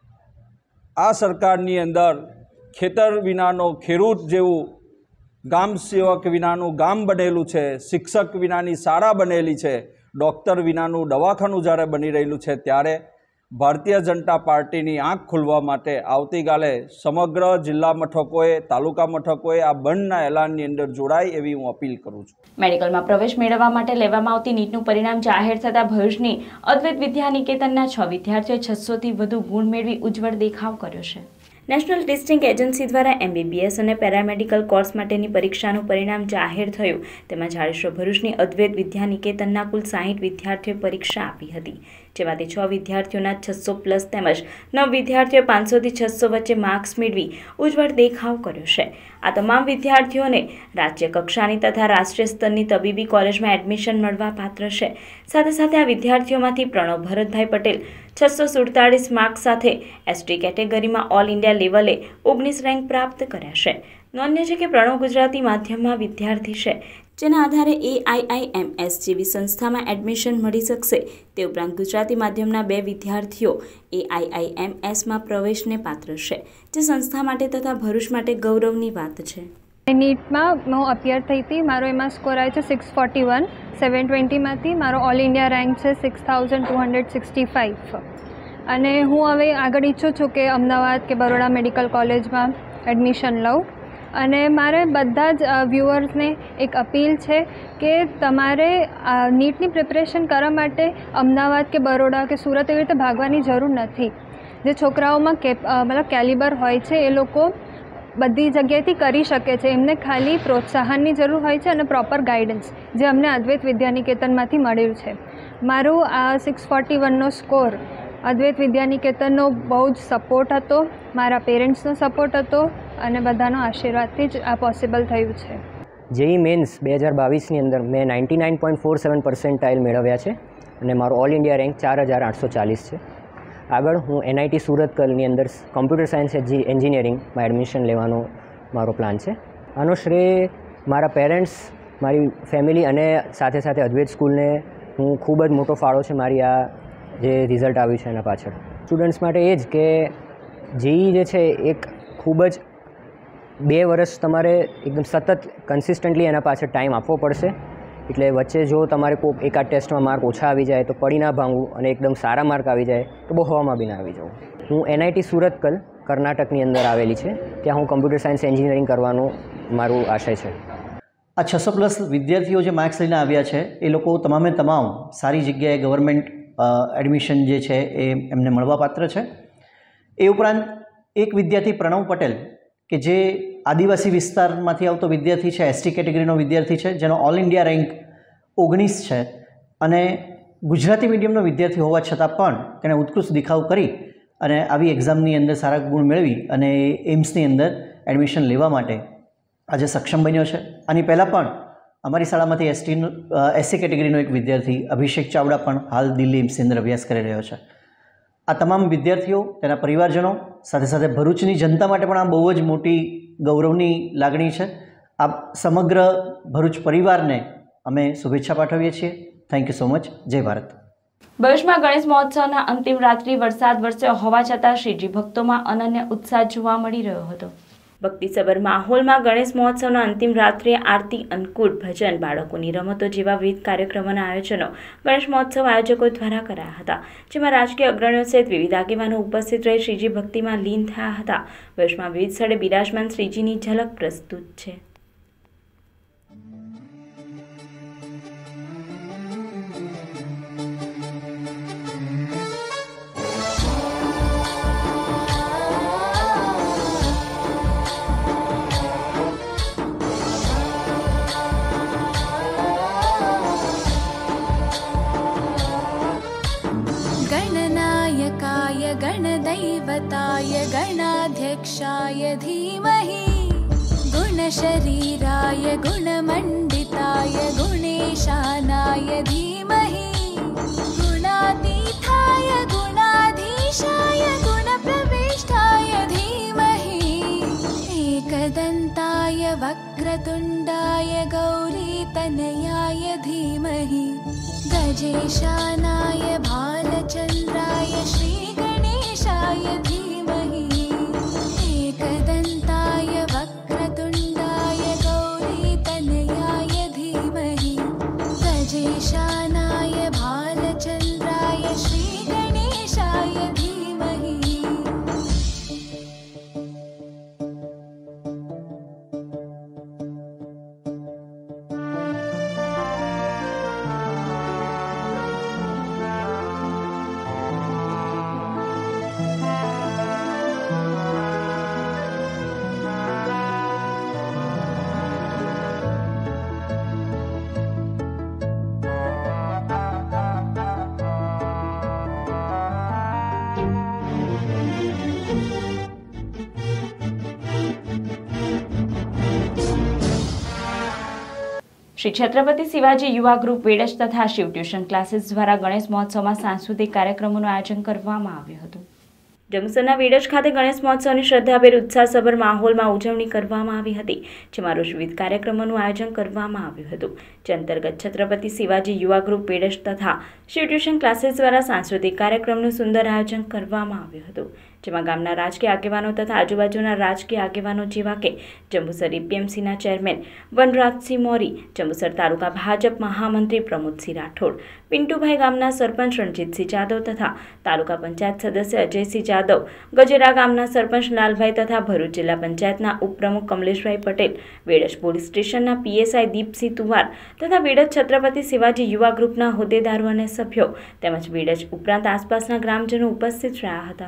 આ સરકારની અંદર ખેતર વિનાનો ખેડૂત જેવું, ગામ સેવક વિનાનું ગામ બનેલું છે, શિક્ષક વિનાની શાળા બનેલી છે, ડૉક્ટર વિનાનું દવાખાનું જ્યારે બની રહેલું છે, ત્યારે ભારતીય જનતા પાર્ટીની આંખ ખુલવા માટે આવતીકાલે સમગ્ર જિલ્લા મથકોએ, તાલુકા મથકોએ આ બંધના એલાનની અંદર જોડાય એવી હું અપીલ કરું છું. મેડિકલમાં પ્રવેશ મેળવવા માટે લેવામાં આવતી નીટનું પરિણામ જાહેર થતાં ભરૂચની અદ્વૈત વિદ્યાનિકેતનના છ વિદ્યાર્થીઓએ છસોથી વધુ ગુણ મેળવી ઉજ્જવળ દેખાવ કર્યો છે. નેશનલ ટેસ્ટિંગ એજન્સી દ્વારા એમબીબીએસ અને પેરામેડિકલ કોર્સ માટેની પરીક્ષાનું પરિણામ જાહેર થયું. તેમાં જાડેશ્વર ભરૂચની અદ્વૈત વિદ્યાનિકેતનના કુલ સાહીઠ વિદ્યાર્થીઓએ પરીક્ષા આપી હતી, જેમાંથી છ વિદ્યાર્થીઓના છસો પ્લસ તેમજ નવ વિદ્યાર્થીઓએ પાંચસોથી છસો વચ્ચે માર્ક્સ મેળવી ઉજ્જવળ દેખાવ કર્યો છે. આ તમામ વિદ્યાર્થીઓને રાજ્ય કક્ષાની તથા રાષ્ટ્રીય સ્તરની તબીબી કોલેજમાં એડમિશન મળવા પાત્ર છે. સાથે સાથે આ વિદ્યાર્થીઓમાંથી પ્રણવ ભરતભાઈ પટેલ છસો સુડતાળીસ માર્ક્સ સાથે એસટી કેટેગરીમાં ઓલ ઇન્ડિયા લેવલે ઓગણીસ રેન્ક પ્રાપ્ત કર્યા છે. નોંધનીય છે કે પ્રણવ ગુજરાતી માધ્યમમાં વિદ્યાર્થી છે, જેના આધારે એઆઈઆઈએમએસ જેવી સંસ્થામાં એડમિશન મળી શકશે. તે ઉપરાંત ગુજરાતી માધ્યમના બે વિદ્યાર્થીઓ એઆઈઆઈએમએસમાં પ્રવેશને પાત્ર છે, જે સંસ્થા માટે તથા ભરૂચ માટે ગૌરવની વાત છે. નીટમાં હું અપિયર થઈ હતી. મારો એમાં સ્કોર આવ્યો છે સિક્સ ફોર્ટી વન સેવન ટ્વેન્ટીમાંથી. મારો ઓલ ઇન્ડિયા રેન્ક છે six thousand two hundred sixty five. અને હું હવે આગળ ઈચ્છું છું કે અમદાવાદ કે બરોડા મેડિકલ કોલેજમાં એડમિશન લઉં. અને મારે બધા જ વ્યુઅર્સને એક અપીલ છે કે તમારે નીટની પ્રિપરેશન કરવા માટે અમદાવાદ કે બરોડા કે સુરત એવી રીતે ભાગવાની જરૂર નથી. જે છોકરાઓમાં કે મતલબ કેલિબર હોય છે એ લોકો બધી જગ્યાએથી કરી શકે છે. એમને ખાલી પ્રોત્સાહનની જરૂર હોય છે અને પ્રોપર ગાઈડન્સ, જે અમને અદ્વૈત વિદ્યાનિકેતનમાંથી મળેલું છે. મારું આ સિક્સ ફોર્ટી વનનો સ્કોર અદ્વૈત વિદ્યાનિકેતનનો બહુ જ સપોર્ટ હતો, મારા પેરેન્ટ્સનો સપોર્ટ હતો અને બધાનો આશીર્વાદથી જ આ પોસિબલ થયું છે. જેઈ મેન્સ બે હજાર બાવીસની અંદર મેં ninety nine point four seven percentile મેળવ્યા છે અને મારો ઓલ ઇન્ડિયા રેન્ક ચાર હજાર આઠસો ચાલીસ છે. આગળ હું એનઆઈટી સુરતકલની અંદર કોમ્પ્યુટર સાયન્સ એન્જિનિયરિંગમાં એડમિશન લેવાનો મારો પ્લાન છે. આનો શ્રેય મારા પેરેન્ટ્સ, મારી ફેમિલી અને સાથે સાથે અદ્વૈત સ્કૂલને હું ખૂબ જ મોટો ફાળો છે મારી આ જે રિઝલ્ટ આવ્યું છે એના પાછળ. સ્ટુડન્ટ્સ માટે એ જ કે જેઈ જે છે એક ખૂબ જ બે વર્ષ તમારે એકદમ સતત કન્સિસ્ટન્ટલી એના પાછળ ટાઈમ આપવો પડશે. એટલે વચ્ચે જો તમારે કોઈ એકાદ ટેસ્ટમાં માર્ક ઓછા આવી જાય તો પડી ના ભાંગવું, અને એકદમ સારા માર્ક આવી જાય તો બહુ હવામાં બી ના આવી જવું. હું એનઆઈટી સુરતકલ કર્ણાટકની અંદર આવેલી છે, ત્યાં હું કમ્પ્યુટર સાયન્સ એન્જિનિયરિંગ કરવાનું મારું આશય છે. આ છસો પ્લસ વિદ્યાર્થીઓ જે માર્ક્સ લઈને આવ્યા છે એ લોકો તમામે તમામ સારી જગ્યાએ ગવર્મેન્ટ એડમિશન જે છે એ એમને મળવાપાત્ર છે. એ ઉપરાંત એક વિદ્યાર્થી પ્રણવ પટેલ કે જે આદિવાસી વિસ્તારમાંથી આવતો વિદ્યાર્થી છે, એસટી કેટેગરીનો વિદ્યાર્થી છે, જેનો ઓલ ઇન્ડિયા રેન્ક ઓગણીસ છે અને ગુજરાતી મીડિયમનો વિદ્યાર્થી હોવા છતાં પણ તેણે ઉત્કૃષ્ટ દેખાવ કરી અને આવી એક્ઝામની અંદર સારા ગુણ મેળવી અને એમ્સની અંદર એડમિશન લેવા માટે આજે સક્ષમ બન્યો છે. આની પહેલાં પણ અમારી શાળામાંથી એસટીનું એસસી કેટેગરીનો એક વિદ્યાર્થી અભિષેક ચાવડા પણ હાલ દિલ્હી એમ્સની અંદર અભ્યાસ કરી રહ્યો છે. આ તમામ વિદ્યાર્થીઓ, તેના પરિવારજનો, સાથે સાથે ભરૂચની જનતા માટે પણ આ બહુ જ મોટી ગૌરવની લાગણી છે. આ સમગ્ર ભરૂચ પરિવારને અમે શુભેચ્છા પાઠવીએ છીએ. Thank you so much. જય ભારત. ભરૂચમાં ગણેશ મહોત્સવના અંતિમ રાત્રિ વરસાદ વરસ્યો હોવા છતાં શ્રીજી ભક્તોમાં અનન્ય ઉત્સાહ જોવા મળી રહ્યો હતો. ભક્તિસભર માહોલમાં ગણેશ મહોત્સવના અંતિમ રાત્રે આરતી, અન્નકૂટ, ભજન, બાળકોની રમતો જેવા વિવિધ કાર્યક્રમોના આયોજનો ગણેશ મહોત્સવ આયોજકો દ્વારા કરાયા હતા, જેમાં રાજકીય અગ્રણીઓ સહિત વિવિધ આગેવાનો ઉપસ્થિત રહી શ્રીજી ભક્તિમાં લીન થયા હતા. ભરૂચમાં વિવિધ સ્થળે બિરાજમાન શ્રીજીની ઝલક પ્રસ્તુત છે. गणदैवताय गणाध्यक्षाय धीमहि गुणशरीराय गुणमण्डिताय गुणेशानाय धीमहि गुणातीताय गुणाधीशाय गुणप्रविष्टाय धीमहि एकदन्ताय वक्रतुण्डाय गौरीतनयाय धीमहि गजेशानाय भालचन्द्राय श्रीगणेशाय धीमहि एकदन्ताय वक्रतुण्डाय गौरीतनयाय धीमहि गजेशानाय भालचन्द्राय श्रीगणेशाय धीमहि। શ્રી છત્રપતિ શિવાજી યુવા ગ્રુપ વેડજ તથા શિવ ટ્યુશન ક્લાસીસ દ્વારા ગણેશ મહોત્સવમાં સાંસ્કૃતિક કાર્યક્રમોનું આયોજન કરવામાં આવ્યું હતું। જંબુસરના વેડજ ખાતે ગણેશ મહોત્સવની શ્રદ્ધાભેર ઉત્સાહસભર માહોલમાં ઉજવણી કરવામાં આવી હતી, જેમાં રોજ વિવિધ કાર્યક્રમોનું આયોજન કરવામાં આવ્યું હતું, જે અંતર્ગત છત્રપતિ શિવાજી યુવા ગ્રુપ વેડજ તથા શિવ ટ્યુશન ક્લાસીસ દ્વારા સાંસ્કૃતિક કાર્યક્રમનું સુંદર આયોજન કરવામાં આવ્યું હતું, જેમાં ગામના રાજકીય આગેવાનો તથા આજુબાજુના રાજકીય આગેવાનો જેવા કે જંબુસર એપીએમસીના ચેરમેન વનરાજસિંહ મોરી, જંબુસર તાલુકા ભાજપ મહામંત્રી પ્રમોદસિંહ રાઠોડ, પિન્ટુભાઈ ગામના સરપંચ રણજીતસિંહ જાદવ તથા તાલુકા પંચાયત સદસ્ય અજયસિંહ જાદવ, ગજેરા ગામના સરપંચ લાલભાઈ તથા ભરૂચ જિલ્લા પંચાયતના ઉપપ્રમુખ કમલેશભાઈ પટેલ, વેડજ પોલીસ સ્ટેશનના પીએસઆઈ દીપસિંહ તુવાર તથા વેડજ છત્રપતિ શિવાજી યુવા ગ્રુપના હોદ્દેદારો અને સભ્યો તેમજ વેડજ ઉપરાંત આસપાસના ગ્રામજનો ઉપસ્થિત રહ્યા હતા।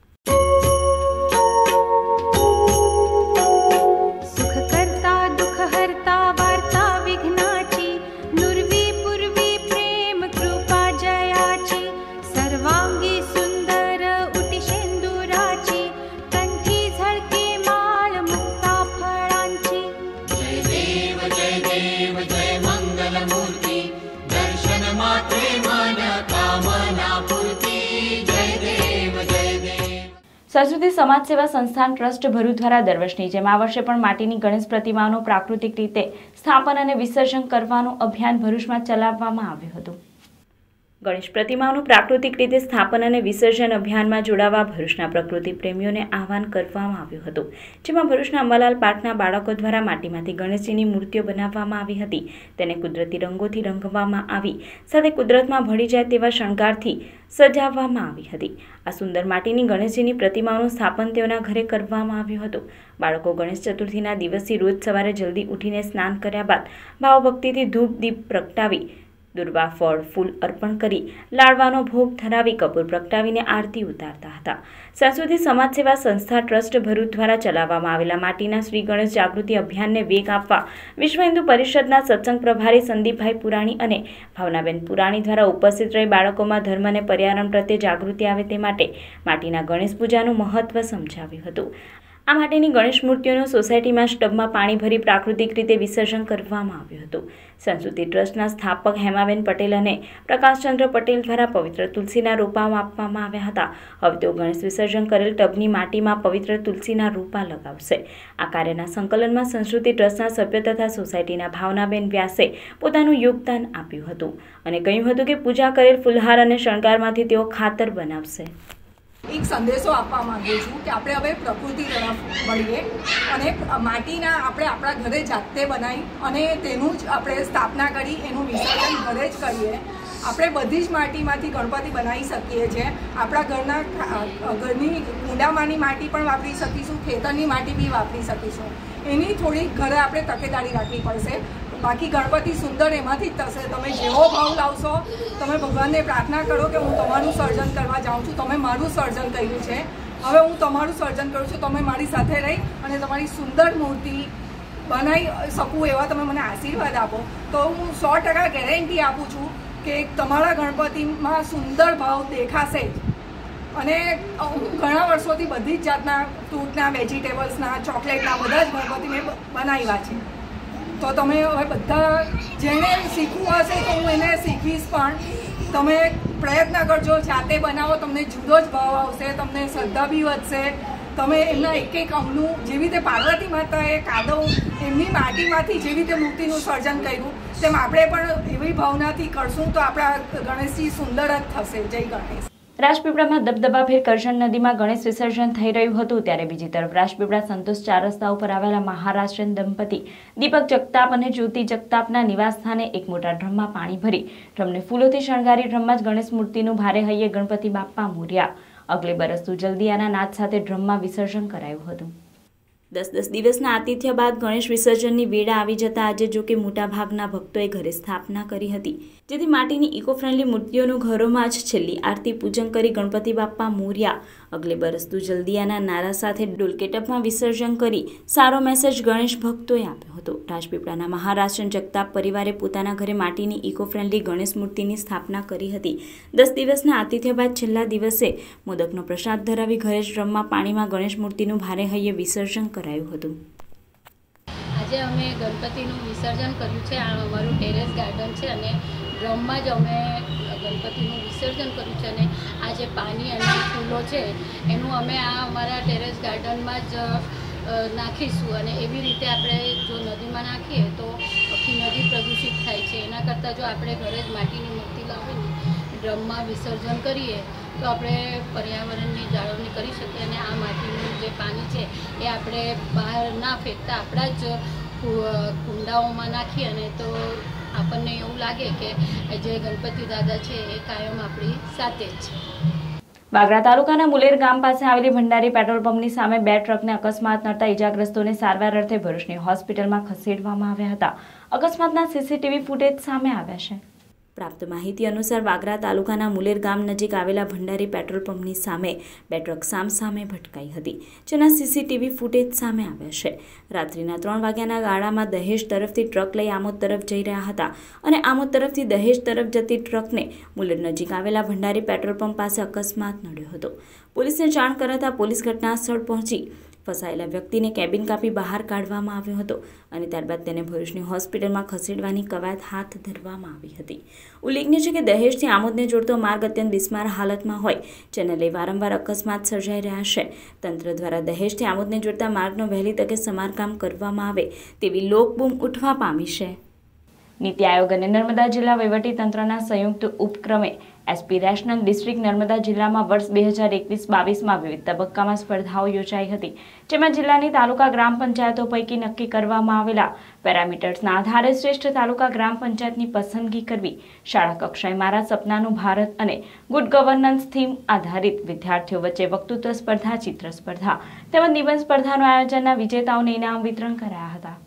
સરસ્વતી સમાજ સેવા સંસ્થાન ટ્રસ્ટ ભરૂચ દ્વારા દર વર્ષની જેમ આ વર્ષે પણ માટીની ગણેશ પ્રતિમાઓનું પ્રાકૃતિક રીતે સ્થાપન અને વિસર્જન કરવાનું અભિયાન ભરૂચમાં ચલાવવામાં આવ્યું હતું। ગણેશ પ્રતિમાઓનું પ્રાકૃતિક રીતે સ્થાપન અને વિસર્જન અભિયાનમાં જોડાવા ભરૂચના પ્રકૃતિ પ્રેમીઓને આહવાન કરવામાં આવ્યું હતું, જેમાં ભરૂચના અંબાલાલ પાટના બાળકો દ્વારા માટીમાંથી ગણેશજીની મૂર્તિઓ બનાવવામાં આવી હતી, તેને કુદરતી રંગોથી રંગવામાં આવી સાથે કુદરતમાં ભળી જાય તેવા શણગારથી સજાવવામાં આવી હતી। આ સુંદર માટીની ગણેશજીની પ્રતિમાઓનું સ્થાપન તેઓના ઘરે કરવામાં આવ્યું હતું। બાળકો ગણેશ ચતુર્થીના દિવસથી રોજ સવારે જલ્દી ઉઠીને સ્નાન કર્યા બાદ ભાવભક્તિથી ધૂપ દીપ પ્રગટાવી દુર્વા ફળ ફૂલ અર્પણ કરી લાડવાનો ભોગ ધરાવી કપૂર પ્રગટાવીને આરતી ઉતારતા હતા। સરસ્વતી સમાજ સેવા સંસ્થા ટ્રસ્ટ ભરૂચ દ્વારા ચલાવવામાં આવેલા માટીના શ્રી ગણેશ જાગૃતિ અભિયાનને વેગ આપવા વિશ્વ હિન્દુ પરિષદના સત્સંગ પ્રભારી સંદીપભાઈ પુરાણી અને ભાવનાબેન પુરાણી દ્વારા ઉપસ્થિત રહી બાળકોમાં ધર્મ અને પર્યાવરણ પ્રત્યે જાગૃતિ આવે તે માટે માટીના ગણેશ પૂજાનું મહત્વ સમજાવ્યું હતું। આ માટેની ગણેશ મૂર્તિઓનું સોસાયટીમાં સ્ટબમાં પાણી ભરી પ્રાકૃતિક રીતે વિસર્જન કરવામાં આવ્યું હતું। સંસ્કૃતિ ટ્રસ્ટના સ્થાપક હેમાબેન પટેલ અને પ્રકાશચંદ્ર પટેલ દ્વારા પવિત્ર તુલસીના રોપા આપવામાં આવ્યા હતા। હવે તેઓ ગણેશ વિસર્જન કરેલ ટબની માટીમાં પવિત્ર તુલસીના રોપા લગાવશે। આ કાર્યના સંકલનમાં સંસ્કૃતિ ટ્રસ્ટના સભ્ય તથા સોસાયટીના ભાવનાબેન વ્યાસે પોતાનું યોગદાન આપ્યું હતું અને કહ્યું હતું કે પૂજા કરેલ ફુલહાર અને શણગારમાંથી તેઓ ખાતર બનાવશે। એક સંદેશો આપવા માંગુ છું કે આપણે હવે પ્રકૃતિ તરફ વળીએ અને માટીના આપણે આપણા ઘરે જાતે બનાવી અને તેનું જ આપણે સ્થાપના કરી એનું વિસર્જન ઘરે જ કરીએ। આપણે બધી જ માટીમાંથી ગણપતિ બનાવી શકીએ છીએ। આપણા ઘરના ઘરની કુંડામાંની માટી પણ વાપરી શકીશું, ખેતરની માટી બી વાપરી શકીશું। એની થોડી ઘરે આપણે તકેદારી રાખવી પડશે, બાકી ગણપતિ સુંદર એમાંથી જ થશે। તમે જેવો ભાવ લાવશો, તમે ભગવાનને પ્રાર્થના કરો કે હું તમારું સર્જન કરવા જાઉં છું, તમે મારું સર્જન કર્યું છે, હવે હું તમારું સર્જન કરું છું, તમે મારી સાથે રહી અને તમારી સુંદર મૂર્તિ બનાવી શકું એવા તમે મને આશીર્વાદ આપો, તો હું સો ટકા ગેરંટી આપું છું કે તમારા ગણપતિમાં સુંદર ભાવ દેખાશે જ। અને ઘણા વર્ષોથી બધી જ જાતના ફ્રૂટના, વેજીટેબલ્સના, ચોકલેટના બધા જ ગણપતિ મેં બનાવ્યા છે. તો તમે હવે બધા જેણે શીખવું હશે તો હું એને શીખવીશ, પણ તમે પ્રયત્ન કરજો, જાતે બનાવો, તમને જુદો જ ભાવ આવશે, તમને શ્રદ્ધા બી વધશે. તમે એમના એક એક અંગનું, જેવી રીતે પાર્વતી માતાએ કાદવ એમની માટીમાંથી જેવી રીતે મૂર્તિનું સર્જન કર્યું, તેમ આપણે પણ એવી ભાવનાથી કરશું તો આપણા ગણેશજી સુંદર જ થશે. જય ગણેશ. રાજપીપળામાં દબદબાભેર કરજણ નદીમાં ગણેશ વિસર્જન થઈ રહ્યું હતું, ત્યારે બીજી તરફ રાજપીપળા સંતોષ ચાર રસ્તા ઉપર આવેલા મહારાષ્ટ્રીયન દંપતી દીપક જગતાપ અને જ્યોતિ જગતાપના નિવાસસ્થાને એક મોટા ડ્રમમાં પાણી ભરી ડ્રમને ફૂલોથી શણગારી ડ્રમમાં જ ગણેશ મૂર્તિનું ભારે હૈયે ગણપતિ બાપ્પા મોર્યા અગલે બરસ તું જલ્દીયાના નાદ સાથે ડ્રમમાં વિસર્જન કરાયું હતું. દસ દસ દિવસના આતિથ્ય બાદ ગણેશ વિસર્જનની વેળા આવી જતા આજે જો કે મોટાભાગના ભક્તોએ ઘરે સ્થાપના કરી હતી, જેથી માટીની ઇકો ફ્રેન્ડલી મૂર્તિઓનું ઘરોમાં જ છેલ્લી આરતી પૂજન કરી ગણપતિ બાપ્પા મોર્યા અગલે બરસ તું જલ્દીયાના નારા સાથે ડોલકેટપમાં વિસર્જન કરી સારો મેસેજ ગણેશ ભક્તોએ આપ્યો હતો. રાજપીપળાના મહારાષ્ટ્રીયન જગતાપ પરિવારે પોતાના ઘરે માટીની ઇકો ફ્રેન્ડલી ગણેશ મૂર્તિની સ્થાપના કરી હતી. દસ દિવસના આતિથ્ય બાદ છેલ્લા દિવસે મોદકનો પ્રસાદ ધરાવી ઘરે જ ડ્રમમાં પાણીમાં ગણેશ મૂર્તિનું ભારે હૈયે વિસર્જન કરાયું હતું. આજે અમે ગણપતિનું વિસર્જન કર્યું છે. આ અમારું ટેરેસ ગાર્ડન છે અને ડ્રમમાં જ અમે ગણપતિનું વિસર્જન કર્યું છે. અને આ જે પાણી અને ફૂલો છે એનું અમે આ અમારા ટેરેસ ગાર્ડનમાં જ નાખીશું. અને એવી રીતે આપણે જો નદીમાં નાખીએ તો આખી નદી પ્રદૂષિત થાય છે. એના કરતાં જો આપણે ઘરે જ માટીની મૂર્તિ લાવીને ડ્રમમાં વિસર્જન કરીએ તો આપણે પર્યાવરણની જાળવણી કરી શકીએ. અને આ માટીનું જે પાણી છે એ આપણે બહાર ના ફેંકતા આપણા જ કુંડાઓમાં નાખીએ અને તો આપણને એવું લાગે કે જે ગણપતિ દાદા છે એ કાયમ આપણી સાથે જ છે. વાગરા તાલુકાના મુલેર ગામ પાસે આવેલી ભંડારી પેટ્રોલ પંપની સામે બે ટ્રકને અકસ્માત નડતા ઇજાગ્રસ્તોને સારવાર અર્થે ભરૂચની હોસ્પિટલમાં ખસેડવામાં આવ્યા હતા. અકસ્માતના સીસીટીવી ફૂટેજ સામે આવ્યા છે. પ્રાપ્ત માહિતી અનુસાર વાગરા તાલુકાના મુલેર ગામ નજીક આવેલા ભંડારી પેટ્રોલ પંપની સામે બે ટ્રક સામસામે ભટકાઈ હતી, જેના સીસીટીવી ફૂટેજ સામે આવ્યા છે. રાત્રિના ત્રણ વાગ્યાના ગાળામાં દહેજ તરફથી ટ્રક લઈ આમોદ તરફ જઈ રહ્યા હતા અને આમોદ તરફથી દહેજ તરફ જતી ટ્રકને મુલેર નજીક આવેલા ભંડારી પેટ્રોલ પંપ પાસે અકસ્માત નડ્યો હતો. પોલીસને જાણ કરાતા પોલીસ ઘટના સ્થળ પહોંચી ફસાયેલા વ્યક્તિને કેબિન કાપી બહાર કાઢવામાં આવ્યો હતો અને ત્યારબાદ તેને ભરૂચની હોસ્પિટલમાં ખસેડવાની કવાયત હાથ ધરવામાં આવી હતી. ઉલ્લેખનીય છે કે દહેજથી આમોદને જોડતો માર્ગ અત્યંત બિસ્માર હાલતમાં હોય, જેને લઈ વારંવાર અકસ્માત સર્જાઈ રહ્યા છે. તંત્ર દ્વારા દહેજથી આમોદને જોડતા માર્ગનો વહેલી તકે સમારકામ કરવામાં આવે તેવી લોકબૂમ ઉઠવા પામી છે. નીતિ આયોગ અને નર્મદા જિલ્લા વહીવટી તંત્રના સંયુક્ત ઉપક્રમે એસ્પિરેશનલ ડિસ્ટ્રિક્ટ નર્મદા જિલ્લામાં વર્ષ બે હજાર એકવીસ બાવીસમાં વિવિધ તબક્કામાં સ્પર્ધાઓ યોજાઈ હતી, જેમાં જિલ્લાની તાલુકા ગ્રામ પંચાયતો પૈકી નક્કી કરવામાં આવેલા પેરામીટર્સના આધારે શ્રેષ્ઠ તાલુકા ગ્રામ પંચાયતની પસંદગી કરવી, શાળા કક્ષાએ મારા સપનાનું ભારત અને ગુડ ગવર્નન્સ થીમ આધારિત વિદ્યાર્થીઓ વચ્ચે વક્તૃત્વ સ્પર્ધા, ચિત્ર સ્પર્ધા તેમજ નિબંધ સ્પર્ધાનું આયોજનના વિજેતાઓને ઇનામ વિતરણ કરાયા હતા.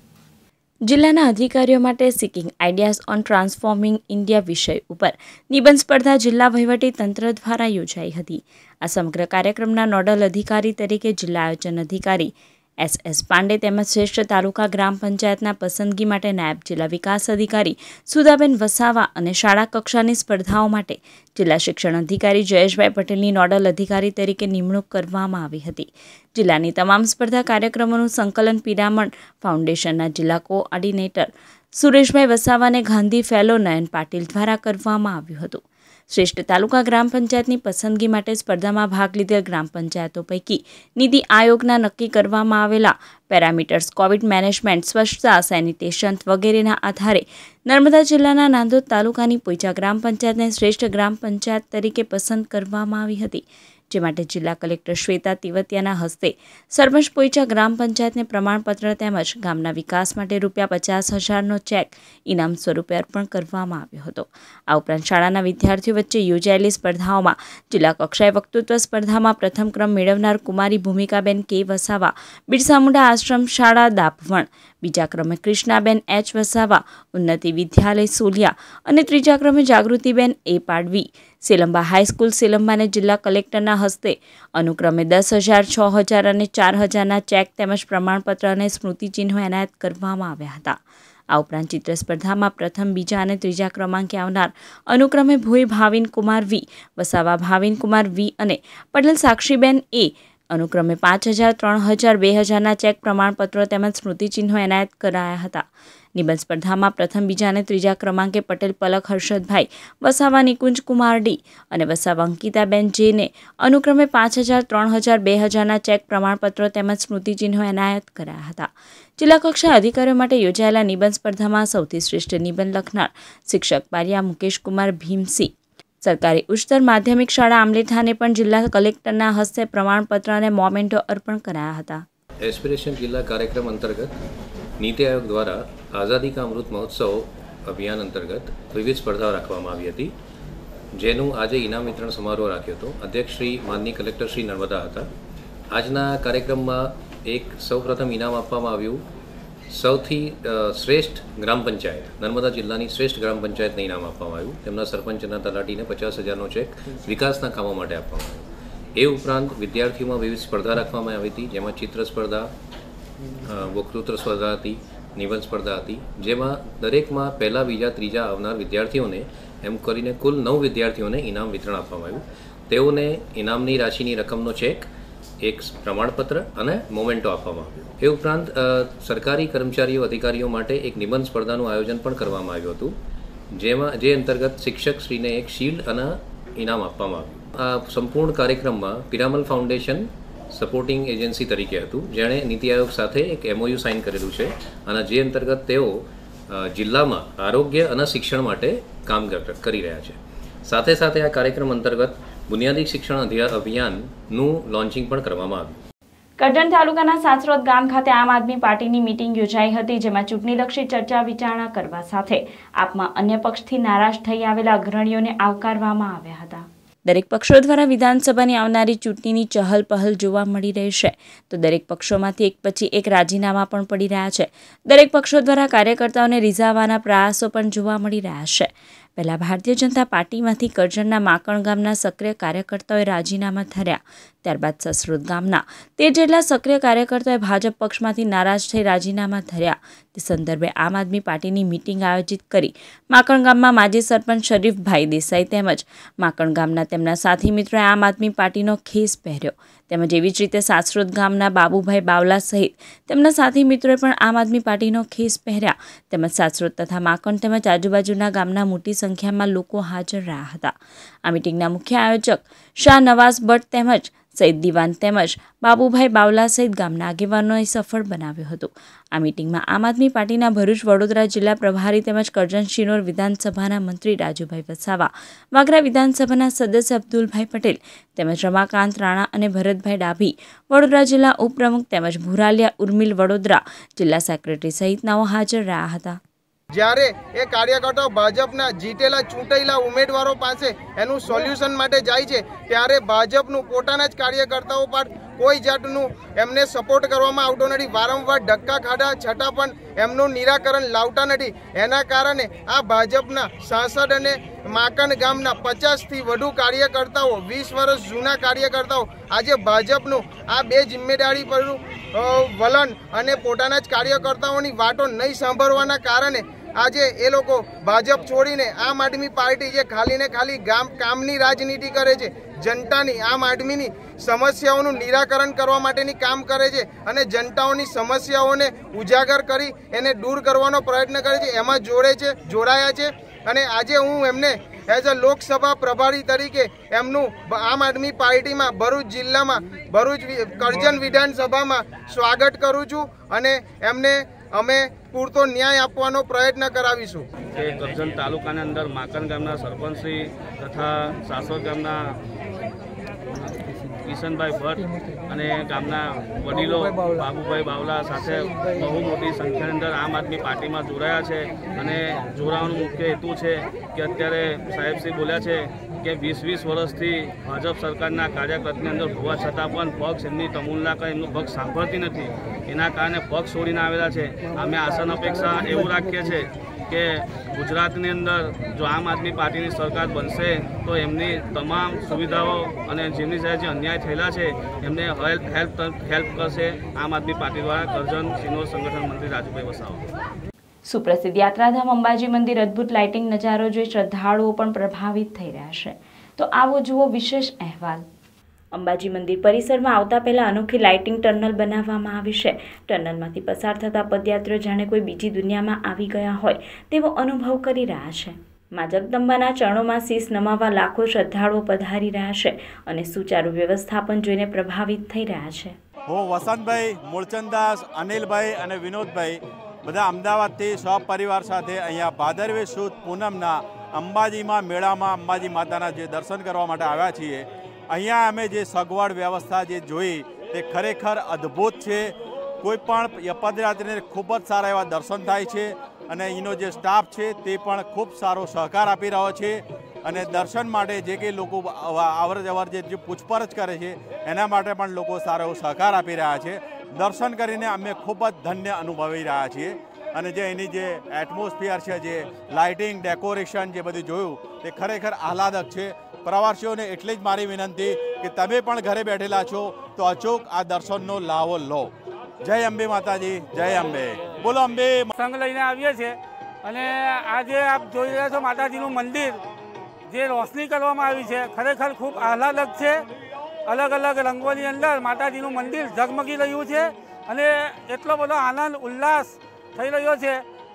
જિલ્લાના અધિકારીઓ માટે seeking ideas on transforming India વિષય ઉપર નિબંધ સ્પર્ધા જિલ્લા વહીવટી તંત્ર દ્વારા યોજાઈ હતી. આ સમગ્ર કાર્યક્રમના નોડલ અધિકારી તરીકે જિલ્લા આયોજન અધિકારી એસ એસ પાંડે તેમજ શ્રેષ્ઠ તાલુકા ગ્રામ પંચાયતના પસંદગી માટે નાયબ જિલ્લા વિકાસ અધિકારી સુધાબેન વસાવા અને શાળા કક્ષાની સ્પર્ધાઓ માટે જિલ્લા શિક્ષણ અધિકારી જયેશભાઈ પટેલની નોડલ અધિકારી તરીકે નિમણૂક કરવામાં આવી હતી. જિલ્લાની તમામ સ્પર્ધા કાર્યક્રમોનું સંકલન પિરામણ ફાઉન્ડેશનના જિલ્લા કોઓર્ડિનેટર સુરેશભાઈ વસાવાને ગાંધી ફેલો નયન પાટીલ દ્વારા કરવામાં આવ્યું હતું. શ્રેષ્ઠ તાલુકા ગ્રામ પંચાયતની પસંદગી માટે સ્પર્ધામાં ભાગ લીધેલ ગ્રામ પંચાયતો પૈકી નીતિ આયોગના નક્કી કરવામાં આવેલા પેરામીટર્સ કોવિડ મેનેજમેન્ટ, સ્વચ્છતા, સેનિટેશન વગેરેના આધારે નર્મદા જિલ્લાના નાંદોદ તાલુકાની પોઈચા ગ્રામ પંચાયતને શ્રેષ્ઠ ગ્રામ પંચાયત તરીકે પસંદ કરવામાં આવી હતી, જે માટે જિલ્લા કલેક્ટર શ્વેતા તિવતિયાના હસ્તે સરપંચ પોઈચા ગ્રામ પંચાયતને પ્રમાણપત્ર તેમજ ગામના વિકાસ માટે રૂપિયા પચાસ હજારનો ચેક ઇનામ સ્વરૂપે અર્પણ કરવામાં આવ્યો હતો. આ ઉપરાંત શાળાના વિદ્યાર્થીઓ વચ્ચે યોજાયેલી સ્પર્ધાઓમાં જિલ્લા કક્ષાએ વક્તૃત્વ સ્પર્ધામાં પ્રથમ ક્રમ મેળવનાર કુમારી ભૂમિકાબેન કે વસાવા, બિરસા મુંડા આશ્રમ શાળા દાપવણ, બીજા ક્રમે કૃષ્ણાબેન એચ વસાવા, ઉન્નતિ વિદ્યાલય સોલિયા અને ત્રીજા ક્રમે જાગૃતિબેન એ પાડવી, સેલંબા હાઈસ્કૂલ સેલંબાને જિલ્લા કલેક્ટરના હસ્તે અનુક્રમે દસ હજાર, છ હજાર અને ચાર હજારના ચેક તેમજ પ્રમાણપત્ર અને સ્મૃતિચિહ્નો એનાયત કરવામાં આવ્યા હતા. આ ઉપરાંત ચિત્ર સ્પર્ધામાં પ્રથમ, બીજા અને ત્રીજા ક્રમાંકે આવનાર અનુક્રમે ભોઈ ભાવિન કુમાર વી, વસાવા ભાવિન કુમાર વી અને પટેલ સાક્ષીબેન એ અનુક્રમે પાંચ હજાર, ત્રણ હજાર, બે હજારના ચેક પ્રમાણપત્રો તેમજ સ્મૃતિચિહ્નો એનાયત કરાયા હતા. નિબંધ સ્પર્ધામાં પ્રથમ, બીજા અને ત્રીજા ક્રમાંકે પટેલ પલક હર્ષદભાઈ, વસાવા નિકુંજ કુમાર ડી અને વસાવા અંકિતાબેન જેને અનુક્રમે પાંચ હજાર, ત્રણ હજાર, બે હજારના ચેક પ્રમાણપત્રો તેમજ સ્મૃતિચિહ્નો એનાયત કરાયા હતા. જિલ્લા કક્ષા અધિકારીઓ માટે યોજાયેલા નિબંધ સ્પર્ધામાં સૌથી શ્રેષ્ઠ નિબંધ લખનાર શિક્ષક પારિયા મુકેશ કુમાર ભીમસિંહ સરકારી ઉચ્ચતર માધ્યમિક શાળા આમલેઠાને પણ જિલ્લા કલેક્ટરના હસ્તે પ્રમાણપત્ર અને મોમેન્ટો અર્પણ કરાયા હતા. એસ્પિરેશન જિલ્લા કાર્યક્રમ અંતર્ગત નીતિ આયોગ દ્વારા આઝાદી કા અમૃત મહોત્સવ અભિયાન અંતર્ગત વિવિધ સ્પર્ધાઓ રાખવામાં આવી હતી, જેનું આજે ઇનામ વિતરણ સમારોહ રાખ્યો હતો. અધ્યક્ષ શ્રી માનનીય કલેક્ટર શ્રી નર્મદા હતા. આજના કાર્યક્રમમાં એક સૌપ્રથમ ઇનામ આપવામાં આવ્યું સૌથી શ્રેષ્ઠ ગ્રામ પંચાયત, નર્મદા જિલ્લાની શ્રેષ્ઠ ગ્રામ પંચાયતને ઇનામ આપવામાં આવ્યું. તેમના સરપંચના તલાટીને પચાસ હજારનો ચેક વિકાસના કામો માટે આપવામાં આવ્યો. એ ઉપરાંત વિદ્યાર્થીઓમાં વિવિધ સ્પર્ધા રાખવામાં આવી હતી, જેમાં ચિત્ર સ્પર્ધા, વક્તૃત્વ સ્પર્ધા હતી, નિબંધ સ્પર્ધા હતી, જેમાં દરેકમાં પહેલા, બીજા, ત્રીજા આવનાર વિદ્યાર્થીઓને એમ કરીને કુલ નવ વિદ્યાર્થીઓને ઇનામ વિતરણ આપવામાં આવ્યું. તેઓને ઇનામની રાશિની રકમનો ચેક, એક પ્રમાણપત્ર અને મોમેન્ટો આપવામાં આવ્યો. એ ઉપરાંત સરકારી કર્મચારીઓ, અધિકારીઓ માટે એક નિબંધ સ્પર્ધાનું આયોજન પણ કરવામાં આવ્યું હતું, જેમાં જે અંતર્ગત શિક્ષક શ્રીને એક શિલ્ડ અને ઇનામ આપવામાં આવ્યું. આ સંપૂર્ણ કાર્યક્રમમાં પિરામલ ફાઉન્ડેશન સપોર્ટિંગ એજન્સી તરીકે હતું, જેણે નીતિ આયોગ સાથે એક એમઓયુ સાઇન કરેલું છે અને જે અંતર્ગત તેઓ જિલ્લામાં આરોગ્ય અને શિક્ષણ માટે કામ કરી રહ્યા છે. સાથે સાથે આ કાર્યક્રમ અંતર્ગત બુનિયાદી શિક્ષણ અભિયાનનું લોન્ચિંગ પણ કરવામાં આવ્યું. કરજણ તાલુકાના સાસરોદ ગામ ખાતે આમ આદમી પાર્ટીની મીટિંગ યોજાઈ હતી, જેમાં ચૂંટણીલક્ષી ચર્ચા વિચારણા કરવા સાથે આપમાં અન્ય પક્ષથી નારાજ થઈ આવેલા અગ્રણીઓને આવકારવામાં આવ્યા હતા. દરેક પક્ષો દ્વારા વિધાનસભાની આવનારી ચૂંટણીની ચહલ પહલ જોવા મળી રહી છે, તો દરેક પક્ષોમાંથી એક પછી એક રાજીનામા પણ પડી રહ્યા છે. દરેક પક્ષો દ્વારા કાર્યકર્તાઓને રીઝવવાના પ્રયાસો પણ જોવા મળી રહ્યા છે. પહેલા ભારતીય જનતા પાર્ટીમાંથી કરજણના માકણ ગામના સક્રિય કાર્યકર્તાઓએ રાજીનામા ધર્યા, ત્યારબાદ સસરોદ ગામના તે જેટલા સક્રિય કાર્યકર્તાઓએ ભાજપ પક્ષમાંથી નારાજ થઈ રાજીનામા ધર્યા. તે સંદર્ભે આમ આદમી પાર્ટીની મીટિંગ આયોજિત કરી માકણ ગામમાં માજી સરપંચ શરીફભાઈ દેસાઈ તેમજ માકણ ગામના તેમના સાથી મિત્રોએ આમ આદમી પાર્ટીનો ખેસ પહેર્યો, તેમજ એવી જ રીતે સાસરોદ ગામના બાબુભાઈ બાવલા સહિત તેમના સાથી મિત્રોએ પણ આમ આદમી પાર્ટીનો ખેસ પહેર્યા. તેમજ સાસરોદ તથા માકણ તેમજ આજુબાજુના ગામના મોટી સંખ્યામાં લોકો હાજર રહ્યા હતા. આ મીટિંગના મુખ્ય આયોજક શાહ નવાઝ ભટ્ટ તેમજ સઈદ દિવાન તેમજ બાબુભાઈ બાવલા સહિત ગામના આગેવાનોએ સફળ બનાવ્યું હતું. આ મીટિંગમાં આમ આદમી પાર્ટીના ભરૂચ વડોદરા જિલ્લા પ્રભારી તેમજ કરજણ શિનોર વિધાનસભાના મંત્રી રાજુભાઈ વસાવા, વાગરા વિધાનસભાના સદસ્ય અબ્દુલભાઈ પટેલ તેમજ રમાકાંત રાણા અને ભરતભાઈ ડાભી, વડોદરા જિલ્લા ઉપપ્રમુખ તેમજ ભુરાલિયા ઉર્મિલ વડોદરા જિલ્લા સેક્રેટરી સહિતનાઓ હાજર રહ્યા હતા. જ્યારે એ કાર્યકર્તાઓ ભાજપના જીતેલા ચૂંટાયેલા ઉમેદવારો પાસે એનું સોલ્યુશન માટે જાય છે, ત્યારે ભાજપનું પોતાના જ કાર્યકર્તાઓ પર કોઈ જાતનું એમને સપોર્ટ કરવામાં આવતો નથી. વારંવાર ધક્કા ખાધા છતાં પણ એમનું નિરાકરણ લાવતા નથી. એના કારણે આ ભાજપના સાંસદ અને માકણ ગામના પચાસથી વધુ કાર્યકર્તાઓ, વીસ વર્ષ જૂના કાર્યકર્તાઓ આજે ભાજપનું આ બે જિમ્મેદારી પરનું વલણ અને પોતાના જ કાર્યકર્તાઓની વાતો નહીં સાંભળવાના કારણે આજે એ લોકો ભાજપ છોડીને આમ આદમી પાર્ટી, જે ખાલી ને ખાલી ગામ કામની રાજનીતિ કરે છે, જનતાની આમ આદમીની સમસ્યાઓનું નિરાકરણ કરવા માટેની કામ કરે છે અને જનતાઓની સમસ્યાઓને ઉજાગર કરી એને દૂર કરવાનો પ્રયત્ન કરે છે, એમાં જોડે છે જોડાયા છે. અને આજે હું એમને એઝ અ લોકસભા પ્રભારી તરીકે એમનું આમ આદમી પાર્ટીમાં ભરૂચ જિલ્લામાં ભરૂચ કરજણ વિધાનસભામાં સ્વાગત કરું છું અને એમને અમે પૂરતો ન્યાય આપવાનો પ્રયત્ન કરાવીશું. કે કરજણ તાલુકાની અંદર માકણ ગામના સરપંચશ્રી તથા સાસોદ ગામના કિશનભાઈ ભટ્ટ અને ગામના વડીલો બાબુભાઈ બાવલા સાથે બહુ મોટી સંખ્યાની અંદર આમ આદમી પાર્ટીમાં જોડાયા છે. અને જોડાવાનો મુખ્ય હેતુ છે કે અત્યારે સાહેબશ્રી બોલ્યા છે કે વીસ વીસ વર્ષથી ભાજપ સરકારના કાર્યકર્તાની અંદર હોવા છતાં પણ પક્ષ એમની તમુલના કંઈ એમનું પક્ષ સાંભળતી નથી. એના કારણે પક્ષ છોડીને આવેલા છે. અમે આશા અપેક્ષા એવું રાખીએ છીએ કે ગુજરાતની અંદર જો આમ આદમી પાર્ટીની સરકાર બનશે તો એમની તમામ સુવિધાઓ અને જેમની સાથે જે અન્યાય થયેલા છે એમને હેલ્પ હેલ્પ હેલ્પ કરશે આમ આદમી પાર્ટી દ્વારા. કરજણ સિનોર સંગઠન મંત્રી રાજુભાઈ વસાવા. સુપ્રસિદ્ધ યાત્રાધામ અંબાજી મંદિર અદ્ભુત લાઇટિંગ નજારો જોઈ શ્રદ્ધાળુઓ પણ પ્રભાવિત થઈ રહ્યા છે. તો આવો જુઓ વિશેષ અહેવાલ. અંબાજી મંદિર પરિસરમાં આવતા પહેલા અનોખી લાઇટિંગ ટનલ બનાવવામાં આવી છે. ટનલમાંથી પસાર થતા પદયાત્રીઓ જાણે કોઈ બીજી દુનિયામાં આવી ગયા હોય તેવો અનુભવ કરી રહ્યા છે. મા જગદંબાના ચરણોમાં શીશ નમાવવા લાખો શ્રદ્ધાળુઓ પધારી રહ્યા છે અને સુચારુ વ્યવસ્થાપન જોઈને પ્રભાવિત થઈ રહ્યા છે. હું વસંતભાઈ, મૂળચંદાસ, અનિલભાઈ અને વિનોદભાઈ બધા અમદાવાદથી સહપરિવાર સાથે અહીંયા ભાદરવી સુદ પૂનમના અંબાજીમાં મેળામાં અંબાજી માતાના જે દર્શન કરવા માટે આવ્યા છીએ. અહીંયા અમે જે સગવડ વ્યવસ્થા જે જોઈ તે ખરેખર અદ્ભુત છે. કોઈ પણ પદયાત્રીને ખૂબ જ સારા એવા દર્શન થાય છે અને અહીંનો જે સ્ટાફ છે તે પણ ખૂબ સારો સહકાર આપી રહ્યો છે અને દર્શન માટે જે કંઈ લોકો અવર જવર જે પૂછપરછ કરે છે એના માટે પણ લોકો સારો એવો સહકાર આપી રહ્યા છે. દર્શન કરીને અમે ખૂબ જ ધન્ય અનુભવી રહ્યા છીએ અને જે એની જે એટમોસ્ફિયર છે, જે લાઇટિંગ, ડેકોરેશન જે બધું જોયું તે ખરેખર આહલાદક છે. પ્રવાસીઓને એટલી જ મારી વિનંતી કે તમે પણ ઘરે બેઠેલા છો તો અચૂક આ દર્શનનો લાવો લો. જય અંબે માતાજી, જય અંબે, બોલો અંબે. સંઘ લઈને આવીએ છીએ અને આજે આપ જોઈ રહ્યા છો માતાજીનું મંદિર જે રોશની કરવામાં આવી છે ખરેખર ખૂબ આહલાદક છે. અલગ અલગ રંગોની અંદર માતાજીનું મંદિર ઝગમગી રહ્યું છે અને એટલો બધો આનંદ ઉલ્લાસ થઈ રહ્યો છે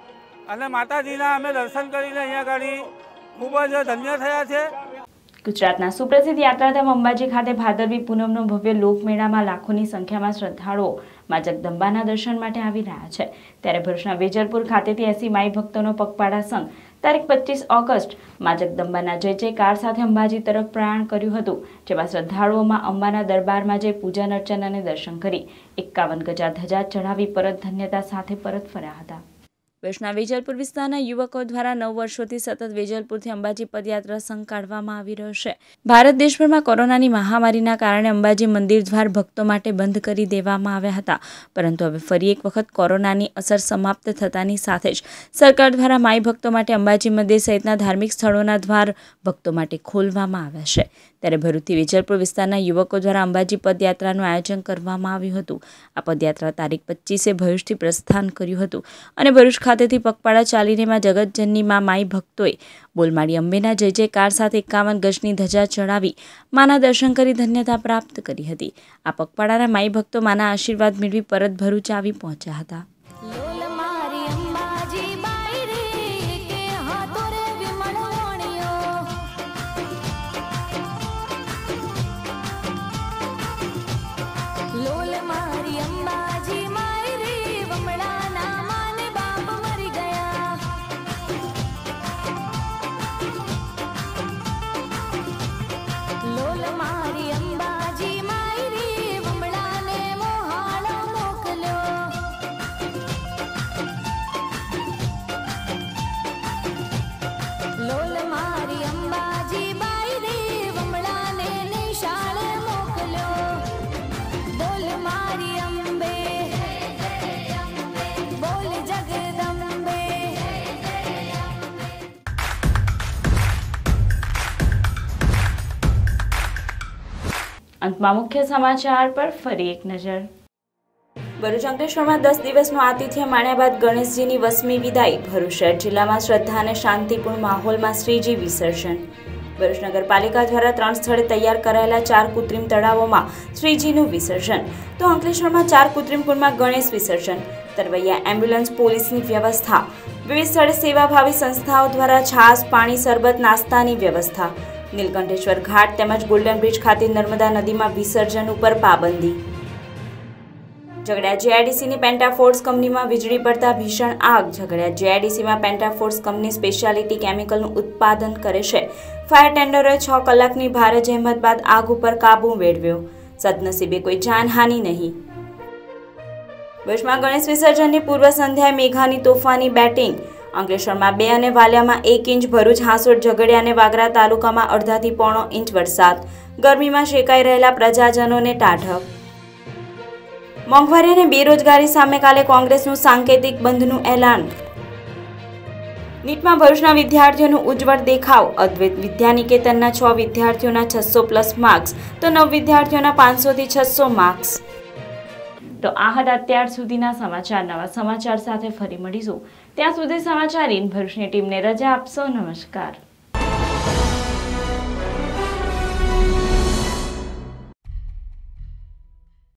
અને માતાજીના અમે દર્શન કરીને અહીંયા આગળ ખૂબ જ ધન્ય થયા છે. ગુજરાતના સુપ્રસિદ્ધ યાત્રાધામ અંબાજી ખાતે ભાદરવી પૂનમનો ભવ્ય લોકમેળામાં લાખોની સંખ્યામાં શ્રદ્ધાળુઓ મા જગદંબાના દર્શન માટે આવી રહ્યા છે. ત્યારે ભરૂચના વેજલપુર ખાતેથી એસી માઈ ભક્તોનો પગપાળા સંઘ તારીખ પચીસ ઓગસ્ટ મા જગદંબાના જય જયકાર સાથે અંબાજી તરફ પ્રયાણ કર્યું હતું. જેમાં શ્રદ્ધાળુઓમાં અંબાના દરબારમાં જઈ પૂજન અર્ચન અને દર્શન કરી એકાવન ગજા ધજા ચઢાવી પરત ધન્યતા સાથે પરત ફર્યા હતા. ભરૂચના વેજલપુર વિસ્તારના યુવકો દ્વારા નવ વર્ષોથી સતત વેજલપુરથી અંબાજી પદયાત્રા સંઘ કાઢવામાં આવી રહ્યો છે. ભારત દેશભરમાં કોરોનાની મહામારીના કારણે અંબાજી મંદિર દ્વાર ભક્તો માટે બંધ કરી દેવામાં આવ્યા હતા, પરંતુ હવે ફરી એક વખત કોરોનાની અસર સમાપ્ત થતાની સાથે જ સરકાર દ્વારા માઈ ભક્તો માટે અંબાજી મંદિર સહિતના ધાર્મિક સ્થળોના દ્વાર ભક્તો માટે ખોલવામાં આવ્યા છે. ત્યારે ભરૂચથી વેજલપુર વિસ્તારના યુવકો દ્વારા અંબાજી પદયાત્રાનું આયોજન કરવામાં આવ્યું હતું. આ પદયાત્રા તારીખ પચીસે ભરૂચથી પ્રસ્થાન કર્યું હતું અને ભરૂચ ખાતેથી પગપાળા ચાલીને માં જગતજનની માં માઈ ભક્તોએ બોલમાળી અંબેના જય જયકાર સાથે એકાવન ગજની ધજા ચડાવી માના દર્શન કરી ધન્યતા પ્રાપ્ત કરી હતી. આ પગપાળાના માઈ ભક્તો માના આશીર્વાદ મેળવી પરત ભરૂચ આવી પહોંચ્યા હતા. અંતમાં મુખ્ય સમાચાર પર ફરી એક નજર. ભરૂચ અંકલેશ્વરમાં દસ દિવસનું આતિથ્ય માણ્યા બાદ ગણેશજીની વસમી વિદાય. ભરૂચ શહેર જિલ્લામાં શ્રદ્ધા અને શાંતિપૂર્ણ માહોલમાં શ્રીજી વિસર્જન. ભરૂચ નગરપાલિકા દ્વારા ત્રણ સ્થળે તૈયાર કરાયેલા ચાર કૃત્રિમ તળાવોમાં શ્રીજીનું વિસર્જન. તો અંકલેશ્વરમાં ચાર કૃત્રિમ કુંડમાં ગણેશ વિસર્જન. તરવૈયા એમ્બ્યુલન્સ પોલીસની વ્યવસ્થા. વિવિધ સ્થળે સેવાભાવી સંસ્થાઓ દ્વારા છાશ, પાણી, શરબત, નાસ્તાની વ્યવસ્થા. નીલકંઠેશ્વર ઘાટ તેમજ ગોલ્ડન બ્રિજ ખાતે નર્મદા નદીમાં વિસર્જન ઉપર પાબંદી. ઝઘડિયા જેઆઈડીસીની પેન્ટાફોર્સ કંપનીમાં વીજળી પડતા ભીષણ આગ. ઝઘડિયા જેઆઈડીસીમાં પેન્ટાફોર્સ કંપની સ્પેશિયાલિટી કેમિકલનું ઉત્પાદન કરે છે. ફાયર ટેન્ડરોએ છ કલાકની ભારે જહેમત બાદ આગ ઉપર કાબુ મેળવ્યો. સદનસીબે કોઈ જાનહાનિ નહીં. ભરૂચમાં ગણેશ વિસર્જનની પૂર્વ સંધ્યાએ મેઘાની તોફાની બેટિંગ. અંકલેશ્વરમાં બે અને વાલિયામાં એક ઇંચ, ભરૂચ, હાંસોડ, ઝઘડિયા અને વાગરા તાલુકામાં અડધાથી પોણો ઇંચ વરસાદ. ગરમીમાં શેકાઈ રહેલા પ્રજાજનોને ટાઢક. મોંઘવારી અને બેરોજગારી સામે કાલે કોંગ્રેસનું સાંકેતિક બંધનું એલાન. નીટમાં ભરૂચના વિદ્યાર્થીઓનું ઉજ્જવળ દેખાવ. અદ્વૈત વિદ્યાનિકેતનના છ વિદ્યાર્થીઓના છસો પ્લસ માર્ક્સ તો નવ વિદ્યાર્થીઓના પાંચસો થી છસો માર્ક્સ. તો આ હતા અત્યાર સુધીના સમાચાર. નવા સમાચાર સાથે ફરી મળીશું. ત્યાં સુધી સમાચાર ઇન ભરૂચની ટીમને રજા આપશો. નમસ્કાર.